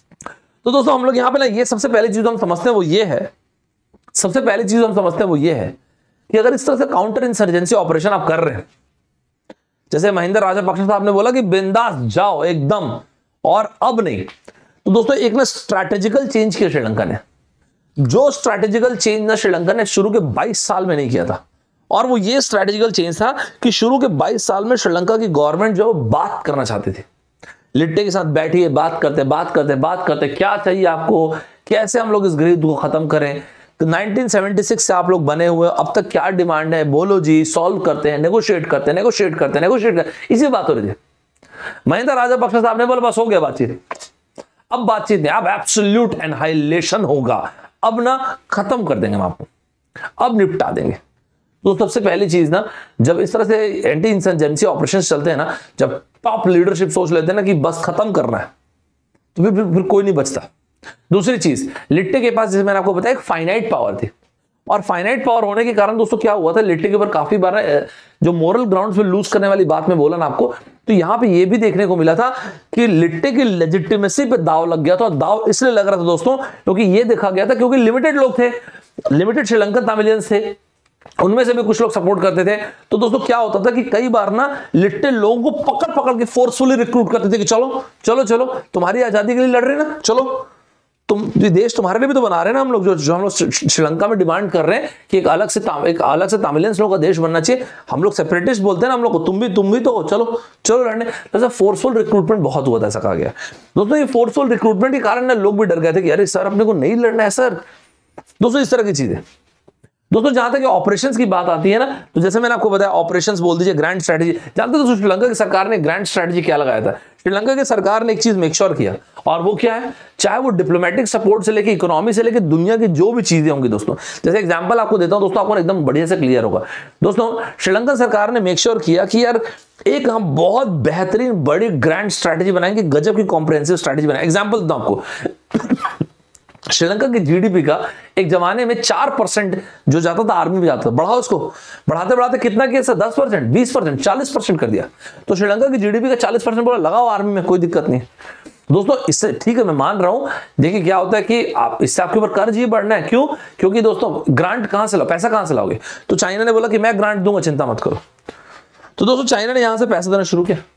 तो दोस्तों हम लोग यहां पे ना ये सबसे पहली चीज हम समझते हैं वो ये है, सबसे पहली चीज हम समझते हैं वो ये है कि अगर इस तरह से काउंटर इंसर्जेंसी ऑपरेशन आप कर रहे हैं, जैसे महिंदा राजपक्षे साहब ने बोला कि बिंदास जाओ एकदम और अब नहीं, तो दोस्तों एक ना स्ट्रैटेजिकल चेंज किया श्रीलंका ने, जो स्ट्रैटेजिकल चेंज ना श्रीलंका ने शुरू के 22 साल में नहीं किया था, और वो ये स्ट्रेटेजिकल चेंज था कि शुरू के 22 साल में श्रीलंका की गवर्नमेंट जो बात करना चाहती थी, लिट्टे के साथ बैठिए, बात करते क्या चाहिए आपको, कैसे हम लोग इस गरीब को खत्म करें। तो 1976 से आप लोग बने हुए, अब तक क्या डिमांड है, बोलो जी, सॉल्व करते हैं, नेगोशिएट करते, इसी बात हो रही थी। महिंदा राजपक्षे साहब ने बोला बस हो गया बातचीत, अब बातचीत नहीं, अब एब्सोल्यूट एनहाइलेशन होगा, अब ना खत्म कर देंगे हम आपको, अब निपटा देंगे। तो सबसे पहली चीज ना, जब इस तरह से एंटी इंसर्जेंसी ऑपरेशन चलते हैं ना, जब टॉप लीडरशिप सोच लेते हैं ना कि बस खत्म करना है, तो फिर कोई नहीं बचता। दूसरी चीज, लिट्टे के पास, जैसे मैंने आपको बताया, एक फाइनाइट पावर थी, और फाइनाइट पावर होने के कारण दोस्तों क्या हुआ था, लिट्टे के ऊपर काफी बार जो मोरल ग्राउंड्स पे लूज करने वाली बात मैं बोला ना आपको, तो यहां पे ये भी देखने को मिला था कि लिट्टे की लेजिटिमेसी पे दाव लग गया था। दाव इसलिए लग रहा था दोस्तों क्योंकि ये देखा गया था, क्योंकि लिमिटेड लोग थे, लिमिटेड श्रीलंकन तमिलियंस थे, उनमें से भी कुछ लोग सपोर्ट करते थे। तो दोस्तों क्या होता था कि कई बार ना लिट्टे लोगों को पकड़ पकड़ के फोर्सफुली रिक्रूट करते थे कि चलो चलो चलो, तुम्हारी आजादी के लिए लड़ रहे हैं ना, चलो तुम, देश तुम्हारे लिए भी तो बना रहे हैं ना हम लोग, जो हम लोग श्रीलंका में डिमांड कर रहे हैं कि एक अलग से तमिलियंस लोगों का देश बनना चाहिए, हम लोग सेपरेटिस्ट बोलते हैं ना हम लोग को, तुम भी तो चलो चलो लड़ने। तो फोर्सफुल रिक्रूटमेंट बहुत हुआ था, ऐसा कहा गया। दोस्तों ये फोर्सफुल रिक्रूटमेंट के कारण ना लोग भी डर गए थे कि अरे सर अपने को नहीं लड़ना है सर। दोस्तों इस तरह की चीजें, दोस्तों जहां तक ऑपरेशंस की बात आती है ना, तो जैसे मैंने आपको बताया ऑपरेशंस बोल दीजिए, ग्रैंड स्ट्रेटजी। जानते हो दोस्तों श्रीलंका की सरकार ने ग्रैंड स्ट्रेटजी क्या लगाया था? श्रीलंका की सरकार ने एक चीज मेक श्योर किया, और वो क्या है, चाहे वो डिप्लोमेटिक सपोर्ट से लेके इकोनॉमी से लेके दुनिया की जो भी चीजें होंगी दोस्तों, जैसे एग्जांपल आपको देता हूं दोस्तों, आपको एकदम बढ़िया से क्लियर होगा। दोस्तों श्रीलंका सरकार ने मेक श्योर किया कि यार एक हम बहुत बेहतरीन बड़ी ग्रैंड स्ट्रेटजी बनाएंगे, गजब की कॉम्प्रिहेंसिव स्ट्रेटजी बनाएंगे। एग्जांपल देता हूं आपको, श्रीलंका की जीडीपी का एक जमाने में 4% जो जाता था आर्मी में जाता था, बढ़ाओ उसको, बढ़ाते बढ़ाते कितना किया, 10%, 20%, 40% कर दिया। तो श्रीलंका की जीडीपी का 40% बोला लगाओ आर्मी में, कोई दिक्कत नहीं। दोस्तों इससे ठीक है, मैं मान रहा हूं, देखिए क्या होता है कि आप इससे आपके ऊपर कर्ज ही बढ़ना है। क्यों? क्योंकि दोस्तों ग्रांट कहां से लाओ, पैसा कहां से लाओगे? तो चाइना ने बोला कि मैं ग्रांट दूंगा, चिंता मत करो। तो दोस्तों चाइना ने यहां से पैसा देना शुरू किया।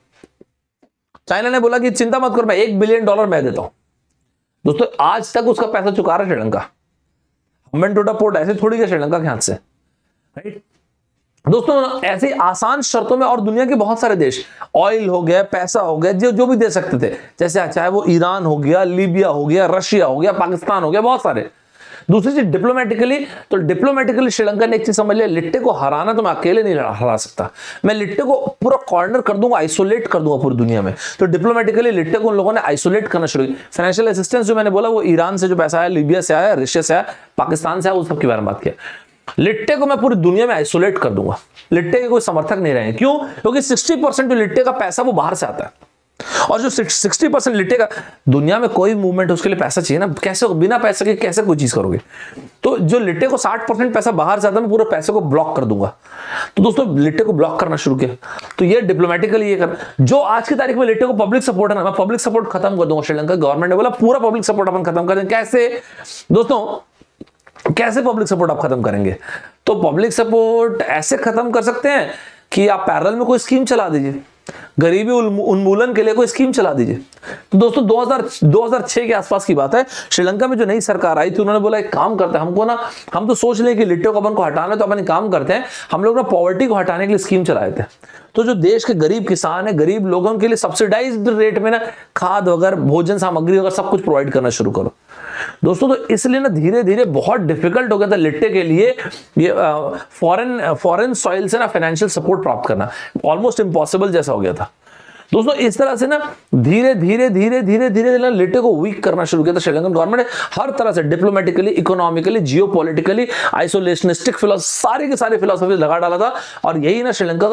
चाइना ने बोला कि चिंता मत करो, मैं $1 बिलियन मैं देता हूं। दोस्तों आज तक उसका पैसा चुका रहा है श्रीलंका। हम्बनटोटा पोर्ट ऐसे थोड़ी गया श्रीलंका के हाथ से, राइट? दोस्तों ऐसे आसान शर्तों में, और दुनिया के बहुत सारे देश, ऑयल हो गया, पैसा हो गया, जो भी दे सकते थे, जैसे चाहे वो ईरान हो गया, लीबिया हो गया, रशिया हो गया, पाकिस्तान हो गया, बहुत सारे। दूसरी चीज डिप्लोमेटिकली, तो डिप्लोमेटिकली श्रीलंका ने एक चीज समझ लिया, लिट्टे को हराना तो मैं अकेले नहीं हरा सकता, मैं लिट्टे को पूरा कॉर्नर कर दूंगा, आइसोलेट कर दूंगा पूरी दुनिया में। तो डिप्लोमेटिकली लिट्टे को उन लोगों ने आइसोलेट करना शुरू किया। फाइनेंशियल असिस्टेंस जो मैंने बोला, वो ईरान से जो पैसा आया, लीबिया से आया, रशिया से आया, पाकिस्तान से आया, उस सब के बारे में बात किया। लिट्टे को मैं पूरी दुनिया में आइसोलेट कर दूंगा, लिट्टे के कोई समर्थक नहीं रहे। क्यों? क्योंकि 60% जो लिट्टे का पैसा वो बाहर से आता है, और जो 60% लिट्टे का, दुनिया में कोई मूवमेंट, उसके लिए पैसा चाहिए ना, कैसे बिना पैसे के कैसे कोई चीज करोगे? तो जो लिट्टे को 60% पैसा बाहर से आता है, मैं पूरे पैसे को ब्लॉक कर दूंगा। तो दोस्तों लिट्टे को ब्लॉक करना शुरू किया। तो ये डिप्लोमेटिकली ये कर, जो आज की तारीख में लिट्टे को पब्लिक सपोर्ट है ना, मैं पब्लिक सपोर्ट खत्म कर दूंगा। श्रीलंका गवर्नमेंट ने बोला पूरा पब्लिक सपोर्ट अपन खत्म कर देंगे। कैसे दोस्तों, कैसे पब्लिक सपोर्ट आप खत्म करेंगे? तो पब्लिक सपोर्ट ऐसे खत्म कर सकते हैं कि आप पैरेलल में कोई स्कीम चला दीजिए, गरीबी उन्मूलन के लिए कोई स्कीम चला दीजिए। तो दोस्तों 2006 के आसपास की बात है, श्रीलंका में जो नई सरकार आई थी, उन्होंने बोला एक काम करते हैं, हमको ना, हम तो सोच ले कि लिट्टे को अपन को हटाना है, तो अपन काम करते हैं, हम लोग ना पॉवर्टी को हटाने के लिए स्कीम चलाए थे। तो जो देश के गरीब किसान है, गरीब लोगों के लिए सब्सिडाइज्ड रेट में ना खाद वगैरह, भोजन सामग्री वगैरह सब कुछ प्रोवाइड करना शुरू करो दोस्तों। तो इसलिए ना धीरे धीरे बहुत डिफिकल्ट हो गया था लिट्टे के लिए ये फॉरेन सॉइल से ना फाइनेंशियल सपोर्ट प्राप्त करना, ऑलमोस्ट इम्पॉसिबल जैसा हो गया था दोस्तों। इस तरह से ना धीरे धीरे ना लिट्टे को वीक करना शुरू किया था श्रीलंकन गवर्नमेंट ने, हर तरह से डिप्लोमेटिकली, इकोनॉमिकली, जियोपॉलिटिकली, आइसोलेशनिस्टिक सारे के सारे फिलोसफी लगा डाला था। और यही ना श्रीलंका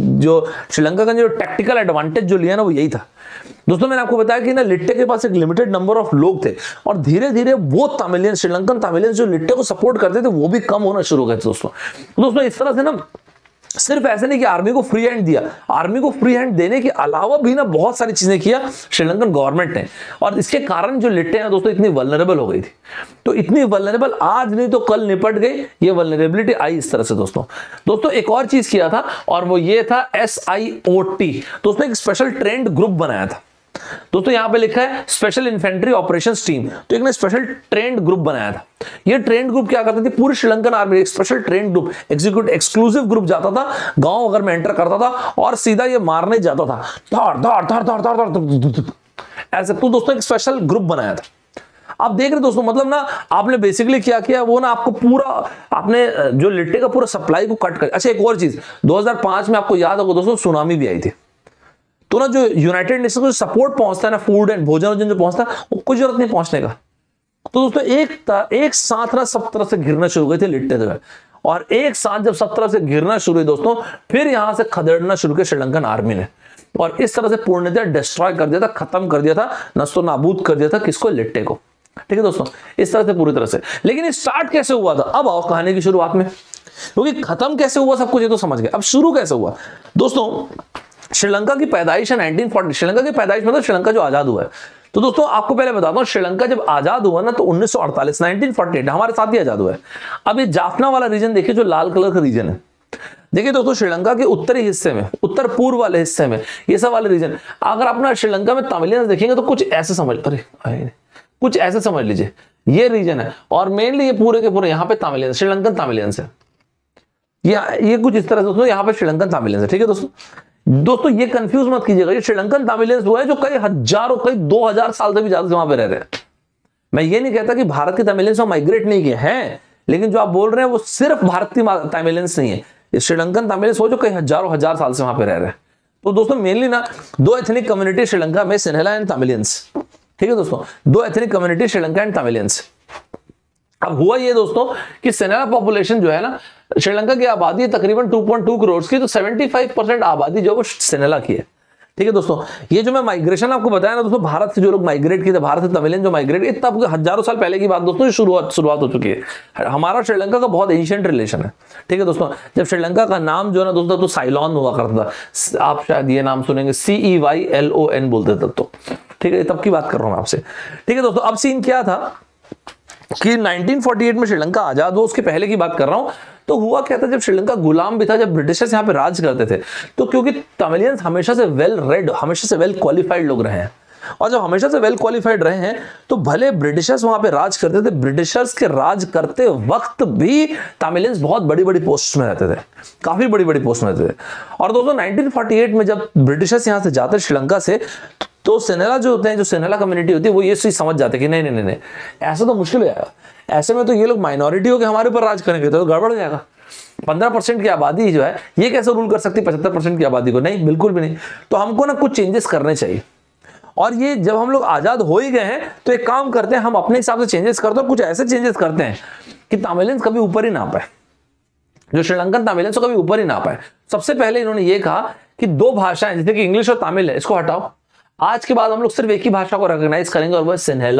का जो टेक्टिकल एडवांटेज जो लिया ना, वो यही था दोस्तों। मैंने आपको बताया कि ना लिट्टे के पास एक लिमिटेड नंबर ऑफ लोग थे, और धीरे धीरे वो तमिलियन, श्रीलंकन तमिलियन जो लिट्टे को सपोर्ट करते थे, वो भी कम होना शुरू हो गए थे दोस्तों। इस तरह से ना सिर्फ ऐसे नहीं कि आर्मी को फ्री हैंड दिया, आर्मी को फ्री हैंड देने के अलावा भी ना बहुत सारी चीजें किया श्रीलंकन गवर्नमेंट ने, और इसके कारण जो लिट्टे हैं दोस्तों इतनी वल्नरेबल हो गई थी। तो इतनी वल्नरेबल आज नहीं तो कल निपट गई, ये वल्नरेबिलिटी आई इस तरह से दोस्तों। एक और चीज किया था, और वो ये था SIOT दोस्तों, एक स्पेशल ट्रेंड ग्रुप बनाया था। दोस्तों यहाँ पे लिखा है स्पेशल इन्फेंट्री ऑपरेशंस टीम, तो एक ने स्पेशल ट्रेंड ग्रुप बनाया था। ये ट्रेंड ग्रुप क्या करती थी, पूरी श्रीलंकन आर्मी एक special trained group executive exclusive group जाता था, गांव अगर में एंटर करता था और सीधा ये मारने जाता था, धड़ धड़ धड़ धड़ धड़ धड़ ऐसे। तो दोस्तों एक स्पेशल ग्रुप बनाया था। आप देख रहे दोस्तों, मतलब ना आपने बेसिकली क्या किया, वो ना आपको पूरा आपने जो लिट्टे का पूरा सप्लाई को कट कर। अच्छा एक और चीज, 2005 में आपको याद होगा दोस्तों सुनामी भी आई थी, तो ना जो यूनाइटेड नेशंस को सपोर्ट पहुंचता है ना, फूड एंड भोजन जो पहुंचता है, वो कोई जरूरत नहीं पहुंचने का। तो दोस्तों एक साथ ना सब तरफ से घिरना शुरू हुए थे लिट्टे जो है, और एक साथ जब सब तरफ से घिरना शुरू हुई दोस्तों, फिर यहां से खदेड़ना शुरू किया श्रीलंकन आर्मी ने, और इस तरह से पूर्णतः डिस्ट्रॉय कर दिया था, खत्म कर दिया था, नस्तो नाबूद कर दिया था किसको, लिट्टे को। ठीक है दोस्तों, इस तरह से पूरी तरह से। लेकिन ये स्टार्ट कैसे हुआ था, अब आओ कहानी की शुरुआत में, क्योंकि खत्म कैसे हुआ सब कुछ ये तो समझ गए, अब शुरू कैसे हुआ। दोस्तों श्रीलंका की पैदाइश है 1940, श्रीलंका की पैदाइश मतलब श्रीलंका जो आजाद हुआ है। तो दोस्तों आपको पहले बताता हूं, श्रीलंका जब आजाद हुआ ना तो 1948 1948 हमारे साथ ही आजाद हुआ है। अब ये जाफना वाला रीजन देखिए, जो लाल कलर का रीजन है, देखिए दोस्तों श्रीलंका के उत्तरी हिस्से में, उत्तर पूर्व वाले हिस्से में ये सब वाले रीजन, अगर अपना श्रीलंका में तमिलियंस देखेंगे तो कुछ ऐसे समझ, अरे कुछ ऐसे समझ लीजिए, ये रीजन है, और मेनली ये पूरे के पूरे यहाँ पे तमिलियंस, श्रीलंकन तमिलियंस है, ये कुछ इस तरह से दोस्तों यहाँ पे श्रीलंकन तमिलियंस है। ठीक है दोस्तों ये कंफ्यूज मत कीजिएगा, ये श्रीलंकन तमिलियंस वो है जो कई हजारों, कई 2000 साल से भी ज्यादा वहां पे रह रहे हैं। मैं ये नहीं कहता कि भारत के तमिलियंस माइग्रेट नहीं किए हैं, लेकिन जो आप बोल रहे हैं वो सिर्फ भारत की तमिलियंस नहीं है, ये श्रीलंकन तमिलियंस हो जो कई हजारों हजार साल से वहां पे रह रहे हैं। तो दोस्तों मेनली ना दो एथनिक कम्युनिटी श्रीलंका में, सिन्हेला एंड तमिलियंस। ठीक है दोस्तों, दो ethnic community Sri Lanka and Tamilians. अब हुआ ये दोस्तों कि सिन्हेला पॉपुलेशन जो है ना, श्रीलंका की आबादी है तकरीबन 2.2 करोड़ की, तो 75% आबादी जो है वो सिन्हेला की है। ठीक है दोस्तों, ये जो मैं माइग्रेशन आपको बताया ना दोस्तों, भारत से जो लोग माइग्रेट किए थे, भारत से तमिलियन जो माइग्रेट, ये तब हजारों साल पहले की बात दोस्तों, शुरुआत हो चुकी है। हमारा श्रीलंका का बहुत एंशिएंट रिलेशन है। ठीक है दोस्तों, जब श्रीलंका का नाम जो है ना दोस्तों, तो साइलॉन हुआ करता था, आप शायद ये नाम सुनेंगे, CEYLON बोलते तब तो। ठीक है, तब की बात कर रहा हूं मैं आपसे। ठीक है दोस्तों, अब सीन क्या था कि 1948 में श्रीलंका आजाद हुआ, उसके पहले की बात कर रहा हूं। तो हुआ क्या था, जब श्रीलंका गुलाम भी था, जब ब्रिटिशर्स यहाँ पे राज करते थे, तो क्योंकि तमिलियंस हमेशा से वेल रेड, हमेशा से वेल क्वालिफाइड लोग रहे हैं, और जब हमेशा से वेल क्वालिफाइड रहे हैं, तो भले ब्रिटिशर्स वहां पे राज करते थे, ब्रिटिशर्स के राज करते वक्त भी तमिलियंस बहुत बड़ी बड़ी पोस्ट में रहते थे, काफी बड़ी बड़ी पोस्ट में रहते थे। और दोस्तों 1948 में जब ब्रिटिशर्स यहाँ से जाते श्रीलंका से, तो सिन्हेला जो होते हैं, जो सिन्हेला कम्युनिटी होती है, वो ये चीज समझ जाते हैं कि नहीं नहीं नहीं, ऐसा तो मुश्किल हो जाएगा, ऐसे में तो ये लोग माइनॉरिटी हो के हमारे ऊपर राज करेंगे तो गड़बड़ हो जाएगा। 15% की आबादी जो है ये कैसे रूल कर सकती है 75% की आबादी को, नहीं बिल्कुल भी नहीं। तो हमको ना कुछ चेंजेस करने चाहिए, और ये जब हम लोग आजाद हो ही गए हैं तो एक काम करते हैं, हम अपने हिसाब से चेंजेस करते हैं, कुछ ऐसे चेंजेस करते हैं कि तमिलियंस कभी ऊपर ही ना पाए, जो श्रीलंकन तमिलियंस कभी ऊपर ही ना पाए। सबसे पहले इन्होंने ये कहा कि दो भाषाएं जैसे कि इंग्लिश और तमिल है, इसको हटाओ, आज के बाद हम लोग सिर्फ एक ही भाषा को रिकॉग्नाइज करेंगे, और वह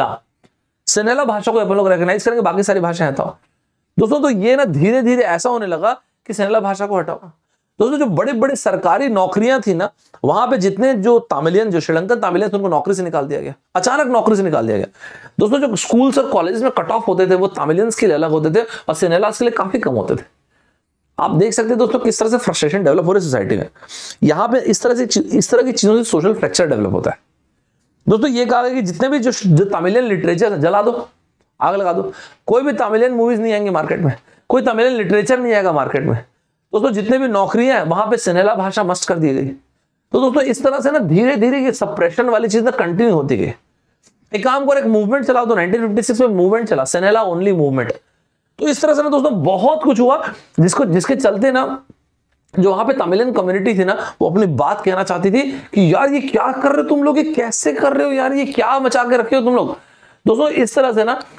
सिन्हेला भाषा को हम लोग रिकॉग्नाइज करेंगे, बाकी सारी भाषाएं हटाओ। दोस्तों तो ये ना धीरे धीरे ऐसा होने लगा कि सिन्हेला भाषा को हटाओ। दोस्तों जो बड़े बड़े सरकारी नौकरियां थी ना, वहां पे जितने जो तमिलियन, जो श्रीलंकन तमिलियन, उनको नौकरी से निकाल दिया गया, अचानक नौकरी से निकाल दिया गया। दोस्तों जो स्कूल्स और कॉलेज में कट ऑफ होते थे, वो तमिलियंस के लिए अलग होते थे और सिन्हेलास के लिए काफी कम होते थे। आप देख सकते हैं दोस्तों किस तरह से फ्रस्ट्रेशन डेवलप हो रही है सोसाइटी में। यहाँ पे इस तरह की चीजों से सोशल फ्रैक्चर डेवलप होता है। दोस्तों ये कहा गया कि जितने भी जो तमिलियन लिटरेचर जला दो, आग लगा दो, कोई भी तमिलियन मूवीज नहीं आएंगे मार्केट में, कोई तमिलियन लिटरेचर नहीं आएगा मार्केट में। दोस्तों जितने भी नौकरियां हैं वहां पे सिन्हेला भाषा मस्ट कर दी गई। तो दोस्तों इस तरह से ना धीरे धीरे ये सप्रेशन वाली चीज ना कंटिन्यू होती गई। एक काम करो, एक मूवमेंट चला दो, 1956 में मूवमेंट चला, सिन्हेला ओनली मूवमेंट। तो इस तरह से ना दोस्तों बहुत कुछ हुआ, जिसके चलते ना जो वहां पे तमिलियन कम्युनिटी थी ना, वो अपनी बात कहना चाहती थी कि यार ये क्या कर रहे हो तुम लोग, ये कैसे कर रहे हो यार, ये क्या मचा के रखे हो तुम लोग। दोस्तों इस तरह से ना,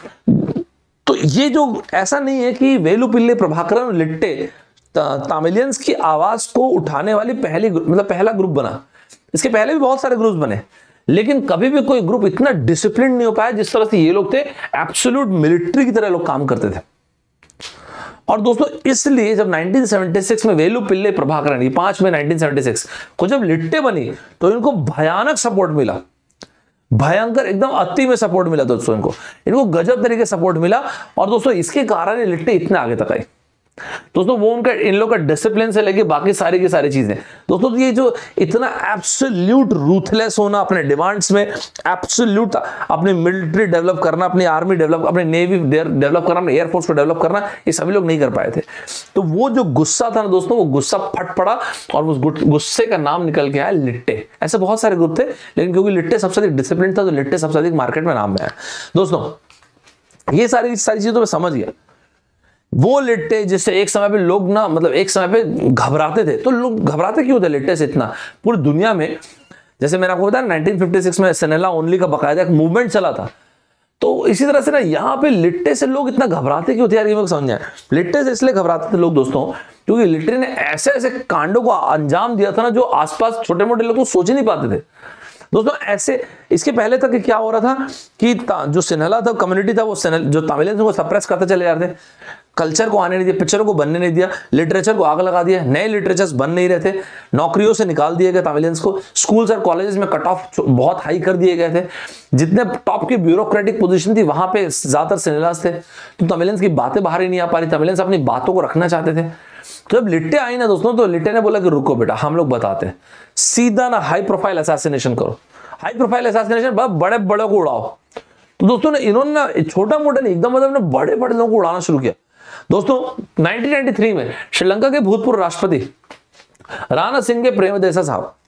तो ये जो ऐसा नहीं है कि वेलुपिल्ले प्रभाकरन और लिट्टे तमिलियंस की आवाज को उठाने वाली पहला ग्रुप बना। इसके पहले भी बहुत सारे ग्रुप बने, लेकिन कभी भी कोई ग्रुप इतना डिसिप्लिन नहीं हो पाया जिस तरह से ये लोग थे। एब्सोल्यूट मिलिट्री की तरह लोग काम करते थे। और दोस्तों इसलिए जब 1976 में वेलुपिल्ले प्रभाकरन, 5 मई 1976 को जब लिट्टे बनी, तो इनको भयानक सपोर्ट मिला, भयंकर एकदम अति में सपोर्ट मिला दोस्तों, इनको गजब तरीके सपोर्ट मिला। और दोस्तों इसके कारण लिट्टे इतने आगे तक आई। दोस्तों वो उनका, इन लोग का डिसिप्लिन से लेके बाकी सारी की सारी चीजें। दोस्तों ये जो इतना एब्सोल्यूट रूथलेस होना अपने डिमांड्स में, एब्सोल्यूट अपनी मिलिट्री डेवलप करना, अपनी आर्मी डेवलप, अपने नेवी डेवलप करना, अपने एयरफोर्स को डेवलप करना, ये सभी लोग नहीं कर पाए थे। तो वो जो गुस्सा था ना दोस्तों, वो गुस्सा फट पड़ा और उस गुस्से का नाम निकल के आया लिट्टे। ऐसे बहुत सारे ग्रुप थे, लेकिन क्योंकि लिट्टे सबसे अधिक डिसिप्लिन था तो लिट्टे सबसे अधिक मार्केट में नाम में आया। दोस्तों ये सारी चीजें तो मैं समझ गया। वो लिट्टे जिससे एक समय पे लोग ना, मतलब एक समय पे घबराते थे, तो लोग घबराते क्यों थे लिट्टे से इतना? पूरी दुनिया में, जैसे मैंने आपको बताया 1956 में सेनेला ओनली का बकायदा एक मूवमेंट चला था, तो इसी तरह से ना यहाँ पे लिट्टे से लोग इतना घबराते क्यों थे यार, ये मेरे को समझ आया। लिट्टे से इसलिए घबराते थे लोग दोस्तों, क्योंकि लिट्टे ने ऐसे ऐसे कांडों को अंजाम दिया था ना, जो आसपास छोटे मोटे लोग सोच ही नहीं पाते थे दोस्तों। ऐसे इसके पहले तक क्या हो रहा था कि जो सिन्हला था, कम्युनिटी था, वो जो तमिलियंस को सप्रेस करते चले जा रहे थे, कल्चर को आने नहीं दिया, पिक्चरों को बनने नहीं दिया, लिटरेचर को आग लगा दिया, नए लिटरेचर्स बन नहीं रहे थे, नौकरियों से निकाल दिए गए तमिलियंस को, स्कूल्स और कॉलेजेस में कट ऑफ बहुत हाई कर दिए गए थे, जितने टॉप की ब्यूरोक्रेटिक पोजीशन थी वहां पे ज्यादातर सिन्हलास थे, तो तमिलियंस की बातें बाहर ही नहीं आ पा रही, तमिलियंस अपनी बातों को रखना चाहते थे। तो जब लिट्टे आई ना दोस्तों, तो लिट्टे ने बोला कि रुको बेटा, हम लोग बताते हैं, सीधा ना हाई प्रोफाइल असैसिनेशन करो, हाई प्रोफाइल असैसिनेशन, बड़े बड़े को उड़ाओ। तो दोस्तों ने इन्होंने ना छोटा मोटा नहीं, एकदम मतलब बड़े बड़े लोगों को उड़ाना शुरू किया। दोस्तों 1993 में श्रीलंका के भूतपूर्व राष्ट्रपति राणा सिंह के प्रेमदास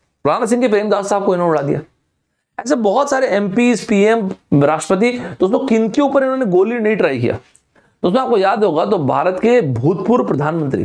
साहब को इन्होंने उड़ा दिया। ऐसे बहुत सारे एमपीज, पीएम, राष्ट्रपति दोस्तों, किनके ऊपर इन्होंने गोली नहीं ट्राई किया? दोस्तों आपको याद होगा तो भारत के भूतपूर्व प्रधानमंत्री,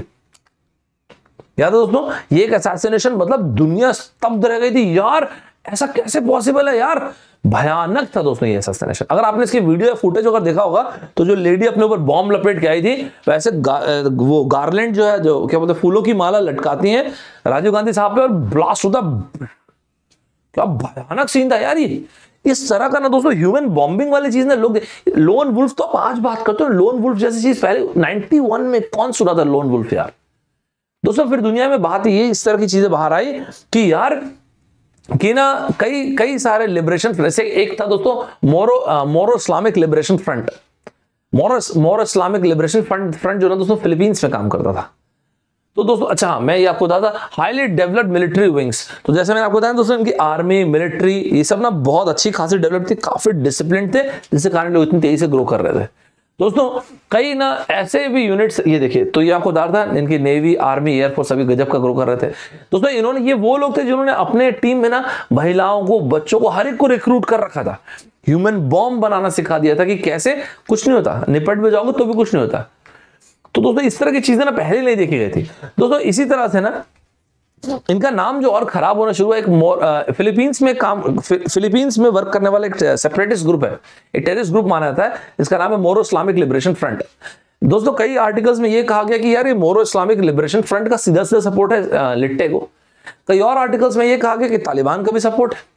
याद है दोस्तों, ये एक असैसिनेशन, मतलब दुनिया स्तब्ध रह गई थी यार, ऐसा कैसे पॉसिबल है यार, भयानक था दोस्तों ये असैसिनेशन। अगर आपने इसकी वीडियो या फुटेज अगर देखा होगा तो जो लेडी अपने ऊपर बॉम्ब लपेट के आई थी, वैसे वो गार्लैंड जो है, जो क्या बोलते हैं, फूलों की माला लटकाती हैं राजीव गांधी साहब पे और ब्लास्ट होता। क्या भयानक सीन था यार ये। इस तरह का ना दोस्तों ह्यूमन बॉम्बिंग वाली चीज ना, लोग लोन वुल्फ तो आप आज बात करते हो, लोन वुल्फ जैसी चीज पहले 91 में कौन सुना था लोन वुल्फ यार दोस्तों। फिर दुनिया में बात ये, इस तरह की चीजें बाहर आई कि यार कि ना कई सारे लिबरेशन, जैसे एक था दोस्तों Moro Islamic Liberation Front, Moro Islamic Liberation Front जो ना दोस्तों फिलीपींस में काम करता था। तो दोस्तों अच्छा मैं ये आपको बताता, हाईली डेवलप्ड मिलिट्री विंग्स, तो जैसे मैंने आपको बताया दोस्तों, इनकी आर्मी, मिलिट्री, ये सब ना बहुत अच्छी खासी डेवलप थी, काफी डिसिप्लिन थे, जिसके कारण लोग इतनी तेजी से ग्रो कर रहे थे दोस्तों। कई ना ऐसे भी यूनिट्स, ये देखिए, तो ये आपको बता था, इनकी नेवी, आर्मी, एयरफोर्स सभी गजब का ग्रो कर रहे थे दोस्तों। इन्होंने, ये वो लोग थे जिन्होंने अपने टीम में ना महिलाओं को, बच्चों को, हर एक को रिक्रूट कर रखा था, ह्यूमन बॉम्ब बनाना सिखा दिया था कि कैसे कुछ नहीं होता, निपट में जाओगे तो भी कुछ नहीं होता। तो दोस्तों इस तरह की चीजें ना पहले नहीं देखी गई थी दोस्तों। इसी तरह से ना इनका नाम जो और खराब होना शुरू हुआ, एक फिलीपींस में वर्क करने वाला एक सेपरेटिस्ट ग्रुप है, एक टेररिस्ट ग्रुप माना जाता है, इसका नाम है मोरो इस्लामिक लिबरेशन फ्रंट। दोस्तों कई आर्टिकल्स में ये कहा गया कि यार ये मोरो इस्लामिक लिबरेशन फ्रंट का सीधा सीधा सपोर्ट है लिट्टे को। कई और आर्टिकल्स में ये कहा गया कि तालिबान का भी सपोर्ट है,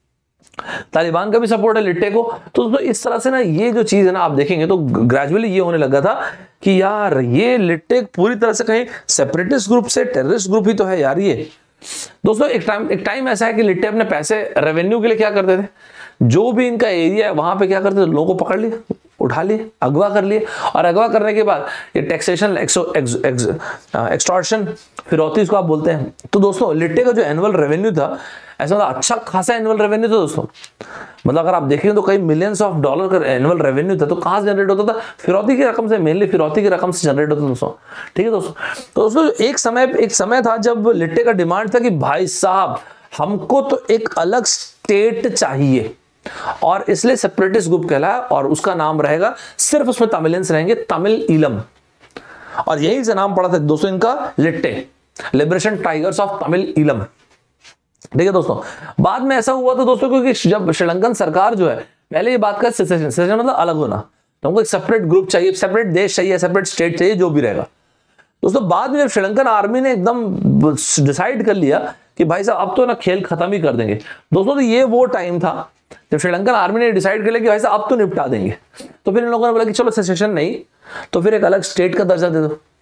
लिट्टे को। तो दोस्तों इस तरह से ना ये जो चीज है ना, आप देखेंगे तो ग्रेजुअली ये होने लगा था कि यार ये लिट्टे पूरी तरह से कहीं सेपरेटिस्ट ग्रुप से टेररिस्ट ग्रुप ही तो है यार ये दोस्तों। एक टाइम ऐसा है कि लिट्टे अपने पैसे रेवेन्यू के लिए क्या करते थे, जो भी इनका एरिया है वहां पे क्या करते थे, लोगों को पकड़ लिए, उठा लिए, अगवा कर लिए, और अगवा करने के बाद ये टैक्सेशन, एक्सटॉर्शन, फिरौती इसको आप बोलते हैं। तो दोस्तों लिट्टे का जो एनुअल रेवेन्यू था, ऐसा मतलब अच्छा खासा एनुअल रेवेन्यू था दोस्तों, मतलब अगर आप देखें तो कई मिलियंस ऑफ डॉलर का एनुअल रेवेन्यू था। तो कहां से जनरेट होता था, फिरौती की रकम से, मेनली फिरौती की रकम से जनरेट होता था दोस्तों, ठीक है दोस्तों। तो दोस्तों एक समय था जब लिट्टे का डिमांड था कि भाई साहब हमको तो एक अलग स्टेट चाहिए, और इसलिए सेपरेटिस्ट ग्रुप कहलाया, और उसका नाम रहेगा, सिर्फ उसमें तमिलियंस रहेंगे, तमिल ईलम, और यही से नाम पड़ा था दोस्तों इनका LTTE, liberation tigers of Tamil Eelam, ठीक है दोस्तों। बाद में ऐसा हुआ था दोस्तों, क्योंकि जब श्रीलंकन सरकार जो है, पहले ये बात कर सेसेशन मतलब अलग होना, तो हमको एक सेपरेट ग्रुप चाहिए, सेपरेट देश चाहिए, सेपरेट स्टेट चाहिए, जो भी रहेगा दोस्तों। बाद में जब श्रीलंकन आर्मी ने एकदम डिसाइड कर लिया कि भाई साहब अब तो ना खेल खत्म ही कर देंगे दोस्तों, तो ये वो टाइम था जब श्रीलंकन आर्मी ने डिसाइड कर लिया कि भाई साहब अब तो निपटा देंगे। तो फिर इन लोगों ने बोला कि चलो सेसेशन नहीं, तो फिर एक अलग स्टेट का दर्जा दे दो,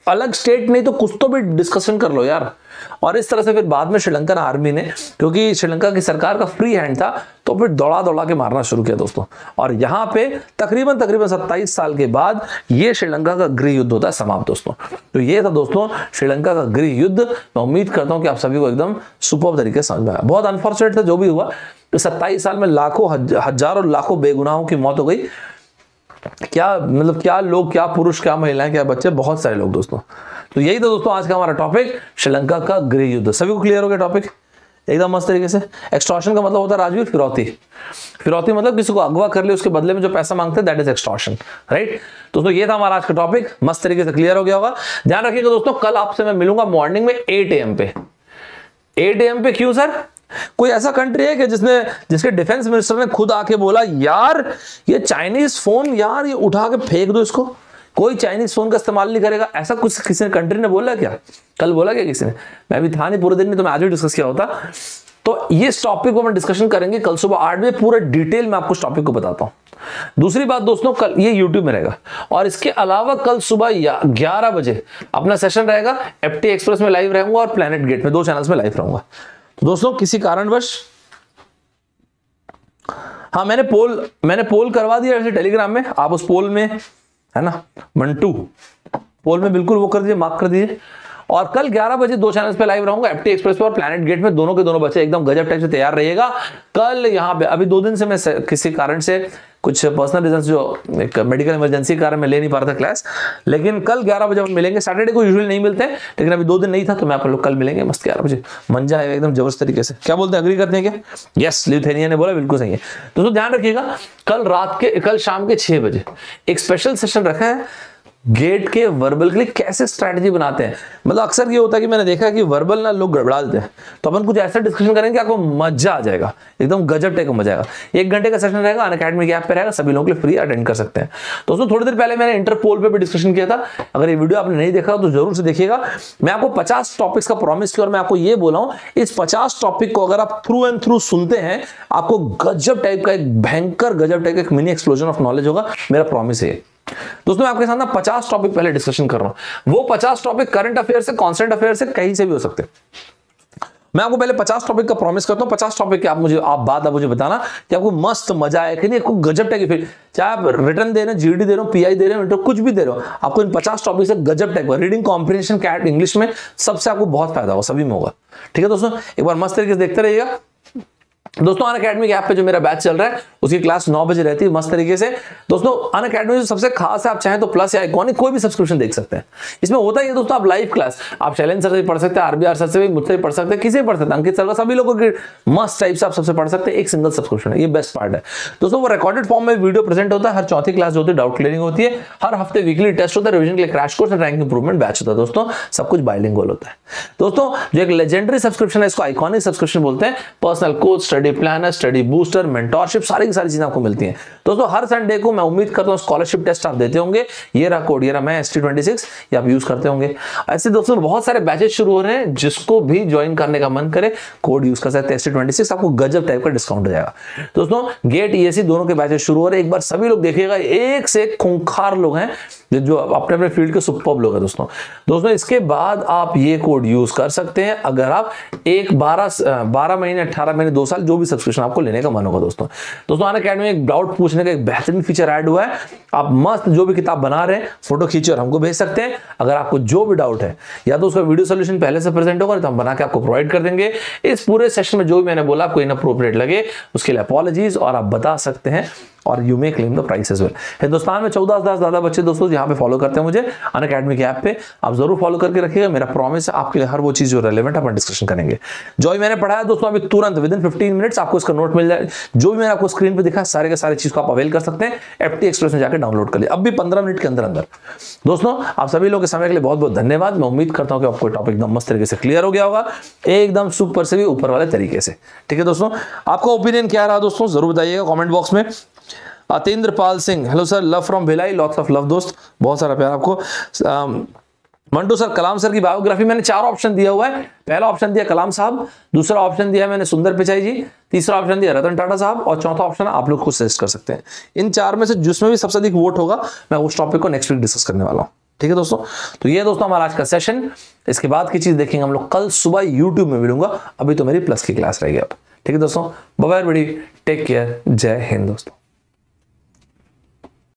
अलग स्टेट नहीं तो कुछ तो भी डिस्कशन कर लो यार। और इस तरह से फिर बाद में श्रीलंकन आर्मी ने, क्योंकि श्रीलंका की सरकार का फ्री हैंड था, तो फिर दौड़ा दौड़ा के मारना शुरू किया दोस्तों। और यहाँ पे तकरीबन 27 साल के बाद ये श्रीलंका का गृह युद्ध होता है समाप्त दोस्तों। तो ये था दोस्तों श्रीलंका का गृह युद्ध। मैं उम्मीद करता हूँ कि आप सभी को एकदम सुपर्ब तरीके से समझ में आया। बहुत अनफॉर्चुनेट था जो भी हुआ, तो 27 साल में लाखों हजारों लाखों बेगुनाहों की मौत हो गई। क्या मतलब, क्या लोग, क्या पुरुष, क्या महिलाएं, क्या बच्चे, बहुत सारे लोग दोस्तों। तो यही था दोस्तों आज का हमारा टॉपिक, श्रीलंका का गृह युद्ध। सभी को क्लियर हो गया टॉपिक एकदम मस्त तरीके से। एक्सटॉर्शन का मतलब होता है राजवीर फिरौती। फिरौती मतलब किसी को अगवा कर ले, उसके बदले में जो पैसा मांगते हैं, दैट इज एक्सटॉर्शन, राइट। दोस्तों ये था हमारा आज का टॉपिक, मस्त तरीके से क्लियर हो गया होगा। ध्यान रखिएगा दोस्तों, कल आपसे मैं मिलूंगा मॉर्निंग में 8 AM पे। 8 AM पे क्यों सर? कोई ऐसा कंट्री है कि जिसके डिफेंस मिनिस्टर ने खुद आके बोला यार ये चाइनीज फोन, यार ये उठा के फेंक दो इसको, कोई चाइनीज फोन का इस्तेमाल नहीं करेगा, ऐसा कुछ किसी ने कंट्री ने बोला क्या? कल बोला क्या किसी ने? मैं भी था नहीं पूरे दिन में, तो मैं आज भी डिस्कस किया होता। तो ये इस टॉपिक को हम डिस्कशन करेंगे कल सुबह 8 बजे, पूरा डिटेल में आपको इस टॉपिक को बताता हूं। दूसरी बात दोस्तों, कल ये YouTube में रहेगा, और इसके अलावा कल सुबह 11 बजे अपना सेशन रहेगा। FT एक्सप्रेस में लाइव रहूंगा और प्लैनेट गेट में, 2 चैनल्स में लाइव रहूंगा। तो दोस्तों किसी कारणवश, हाँ मैंने पोल करवा दिया वैसे टेलीग्राम में, आप उस पोल में है ना मंटू, पोल में बिल्कुल वो कर दीजिए, मार्क कर दीजिए। और कल 11 बजे 2 चैनल्स पे लाइव रहूंगा, FT एक्सप्रेस पे और प्लैनेट गेट में, दोनों के दोनों बच्चे एकदम गजब टाइप से तैयार रहिएगा। कल यहाँ पे अभी 2 दिन से मैं किसी कारण से, कुछ पर्सनल रीजन, जो एक मेडिकल इमरजेंसी कारण मैं ले नहीं पा रहा था क्लास, लेकिन कल 11 बजे हम मिलेंगे। सैटरडे को यूजुअली नहीं मिलते हैं, लेकिन अभी 2 दिन नहीं था, तो मैं आप लोग कल मिलेंगे मस्त 11 बजे। मंजा आएगा एकदम जबरदस्त तरीके से। क्या बोलते हैं, अग्री करते हैं क्या? यस, लिथुआनिया ने बोला बिल्कुल सही है। दोस्तों ध्यान रखिएगा, कल शाम के 6 बजे एक स्पेशल सेशन रखा है गेट के वर्बल के लिए, कैसे स्ट्रैटेजी बनाते हैं। मतलब अक्सर ये होता है कि मैंने देखा है कि वर्बल ना लोग गड़बड़ा देते हैं, तो अपन कुछ ऐसा डिस्कशन करेंगे आपको मजा आ जाएगा, एकदम गजब टाइप का मजा आएगा। 1 घंटे का सेशन रहेगा, अनअकैडमी के ऐप पे रहेगा, सभी लोगों के लिए फ्री अटेंड कर सकते हैं। दोस्तों थोड़ी देर पहले मैंने इंटरपोल पे भी डिस्कशन किया था, अगर ये वीडियो आपने नहीं देखा तो जरूर से देखिएगा। मैं आपको 50 टॉपिक्स का प्रॉमिस किया और मैं आपको ये बोला हूं, इस 50 टॉपिक को अगर आप थ्रू एंड थ्रू सुनते हैं, आपको गजब टाइप का, एक भयंकर गजब टाइप का एक मिनी एक्सप्लोजन ऑफ नॉलेज होगा, मेरा प्रॉमिस है। दोस्तों मैं आपके साथ ना 50 टॉपिक पहले डिस्कशन कर रहा हूं। वो 50 टॉपिक करंट अफेयर से, कॉन्स्टेंट अफेयर से, कहीं से भी हो सकते हैं। मैं आपको पहले 50 टॉपिक का प्रॉमिस करता हूं। 50 टॉपिक के आप मुझे बताना कि आपको मस्त मजा आया कि नहीं, आपको गजब टाइप की फील, चाहे आप रिटर्न दे रहे हो, GD दे रहे हो, PI दे रहे हो, इंटर कुछ भी दे रहे हो, आपको इन 50 टॉपिक से गजब टाइप का रीडिंग कॉम्प्रिहेंशन, कैट इंग्लिश में, सबसे आपको बहुत फायदा होगा, सभी में होगा। ठीक है दोस्तों, एक बार मस्त तरीके से देखते रहिएगा। दोस्तों अनअकैडमी के ऐप पे जो मेरा बैच चल रहा है, उसकी क्लास 9 बजे रहती है मस्त तरीके से। दोस्तों अनअकैडमी जो सबसे खास है, आप चाहें तो प्लस या आइकॉनिक कोई भी सब्सक्रिप्शन देख सकते हैं। इसमें होता ही है दोस्तों, आप लाइव क्लास आप शैलेंद्र सर से पढ़ सकते हैं, RBR सर से भी, मुझसे भी पढ़ सकते हैं, किसी भी पढ़ सकते हैं, अंकित सर का, सभी लोगों की मस्त टाइप से आप सबसे पढ़ सकते हैं। एक सिंगल सब्सक्रिप्शन है, ये बेस्ट पार्ट है दोस्तों। वो रिकॉर्डेड फॉर्म में वीडियो प्रेजेंट होता है, हर चौथी क्लास जो होती है डाउट क्लियरिंग होती है, हर हफ्ते वीकली टेस्ट होता है, रिविजन के लिए क्रैश कोर्स और रैंक इंप्रूवमेंट बैच होता है दोस्तों। सब कुछ बाइलिंगुअल होता है दोस्तों। जो एक लेजेंडरी सब्सक्रिप्शन है, इसको आइकॉनिक सब्सक्रिप्शन बोलते हैं। Personal coach, study planner, study booster, mentorship, सारी की सारी चीजें आपको मिलती हैं दोस्तों। हर संडे को मैं उम्मीद करता हूं स्कॉलरशिप टेस्ट आप देते होंगे। ये रहा कोड, ये रहा मैं ST26, ये आप यूज करते होंगे। ऐसे दोस्तों बहुत सारे बैचेस शुरू हो रहे हैं, जिसको भी ज्वाइन करने का मन करे कोड यूज कर सकते हैं ST26, आपको गजब टाइप का डिस्काउंट हो जाएगा दोस्तों। गेट ESE दोनों के बैचेस शुरू हो रहे हैं, एक बार सभी लोग देखिएगा, एक से एक खूंखार लोग हैं जो अपने अपने फील्ड के सुपर्ब लोग हैं दोस्तों। इसके बाद आप ये कोड यूज कर सकते हैं अगर आप 12 महीने, 18 महीने, 2 साल, जो भी सब्सक्रिप्शन आपको लेने का मन होगा दोस्तों। अनअकैडमी में एक डाउट पूछने का एक बेहतरीन फीचर ऐड हुआ है। आप मस्त जो भी किताब बना रहे हैं, फोटो खींचे और हमको भेज सकते हैं। अगर आपको जो भी डाउट है, या तो उसका वीडियो सोल्यूशन पहले से प्रेजेंट होगा, तो हम बना के आपको प्रोवाइड कर देंगे। इस पूरे सेशन में जो भी मैंने बोला आपको इनअप्रोप्रिएट लगे, उसके लिए अपॉलॉजीज, और आप बता सकते हैं, और you may claim the prize as well. Hindustan में 14,000 ज्यादा बच्चे दोस्तों यहाँ पे फॉलो करते हैं मुझे अनअकैडमी के ऐप पे। आप जरूर फॉलो करके रखिएगा, मेरा प्रॉमिस है आपके लिए हर वो चीज जो रेलेवेंट अपन डिस्कशन करेंगे। जो भी मैंने पढ़ाया दोस्तों, अभी तुरंत विदिन 15 मिनट्स आपको इसका नोट मिल जाए। जो भी मैंने आपको स्क्रीन पे दिखा, सारे के सारे चीज को आप अवेल कर सकते हैं। FT एक्सप्रेस में जाकर डाउनलोड कर लिए, अब भी 15 मिनट के अंदर दोस्तों। आप सभी लोगों के समय के लिए बहुत बहुत धन्यवाद। मैं उम्मीद करता हूँ कि आपको टॉपिक एकदम मस्त तरीके से क्लियर हो गया होगा, एकदम सुपर से भी ऊपर वाले तरीके से। ठीक है दोस्तों, आपका ओपिनियन क्या रहा दोस्तों, जरूर बताइएगा कॉमेंट बॉक्स में। Atendra Pal Singh, hello sir, love from Bhilai, lots of love दोस्त, बहुत सारा प्यार आपको। मंटू सर, कलाम सर की बायोग्राफी मैंने 4 ऑप्शन दिया हुआ है। पहला ऑप्शन दिया कलाम साहब, दूसरा ऑप्शन दिया मैंने सुंदर पिचाई जी, तीसरा ऑप्शन दिया रतन टाटा साहब, और चौथा ऑप्शन आप लोग खुद सजेस्ट कर सकते हैं। इन 4 में से जिसमें भी सबसे अधिक वोट होगा, मैं उस टॉपिक को नेक्स्ट वीक डिस्कस करने वाला हूं। ठीक है दोस्तों, तो ये दोस्तों हमारा आज का सेशन। इसके बाद की चीज देखेंगे हम लोग कल सुबह यूट्यूब में मिलूंगा। अभी तो मेरी प्लस की क्लास रहेगी अब। ठीक है दोस्तों, बाय बाय, टेक केयर, जय हिंद दोस्तों।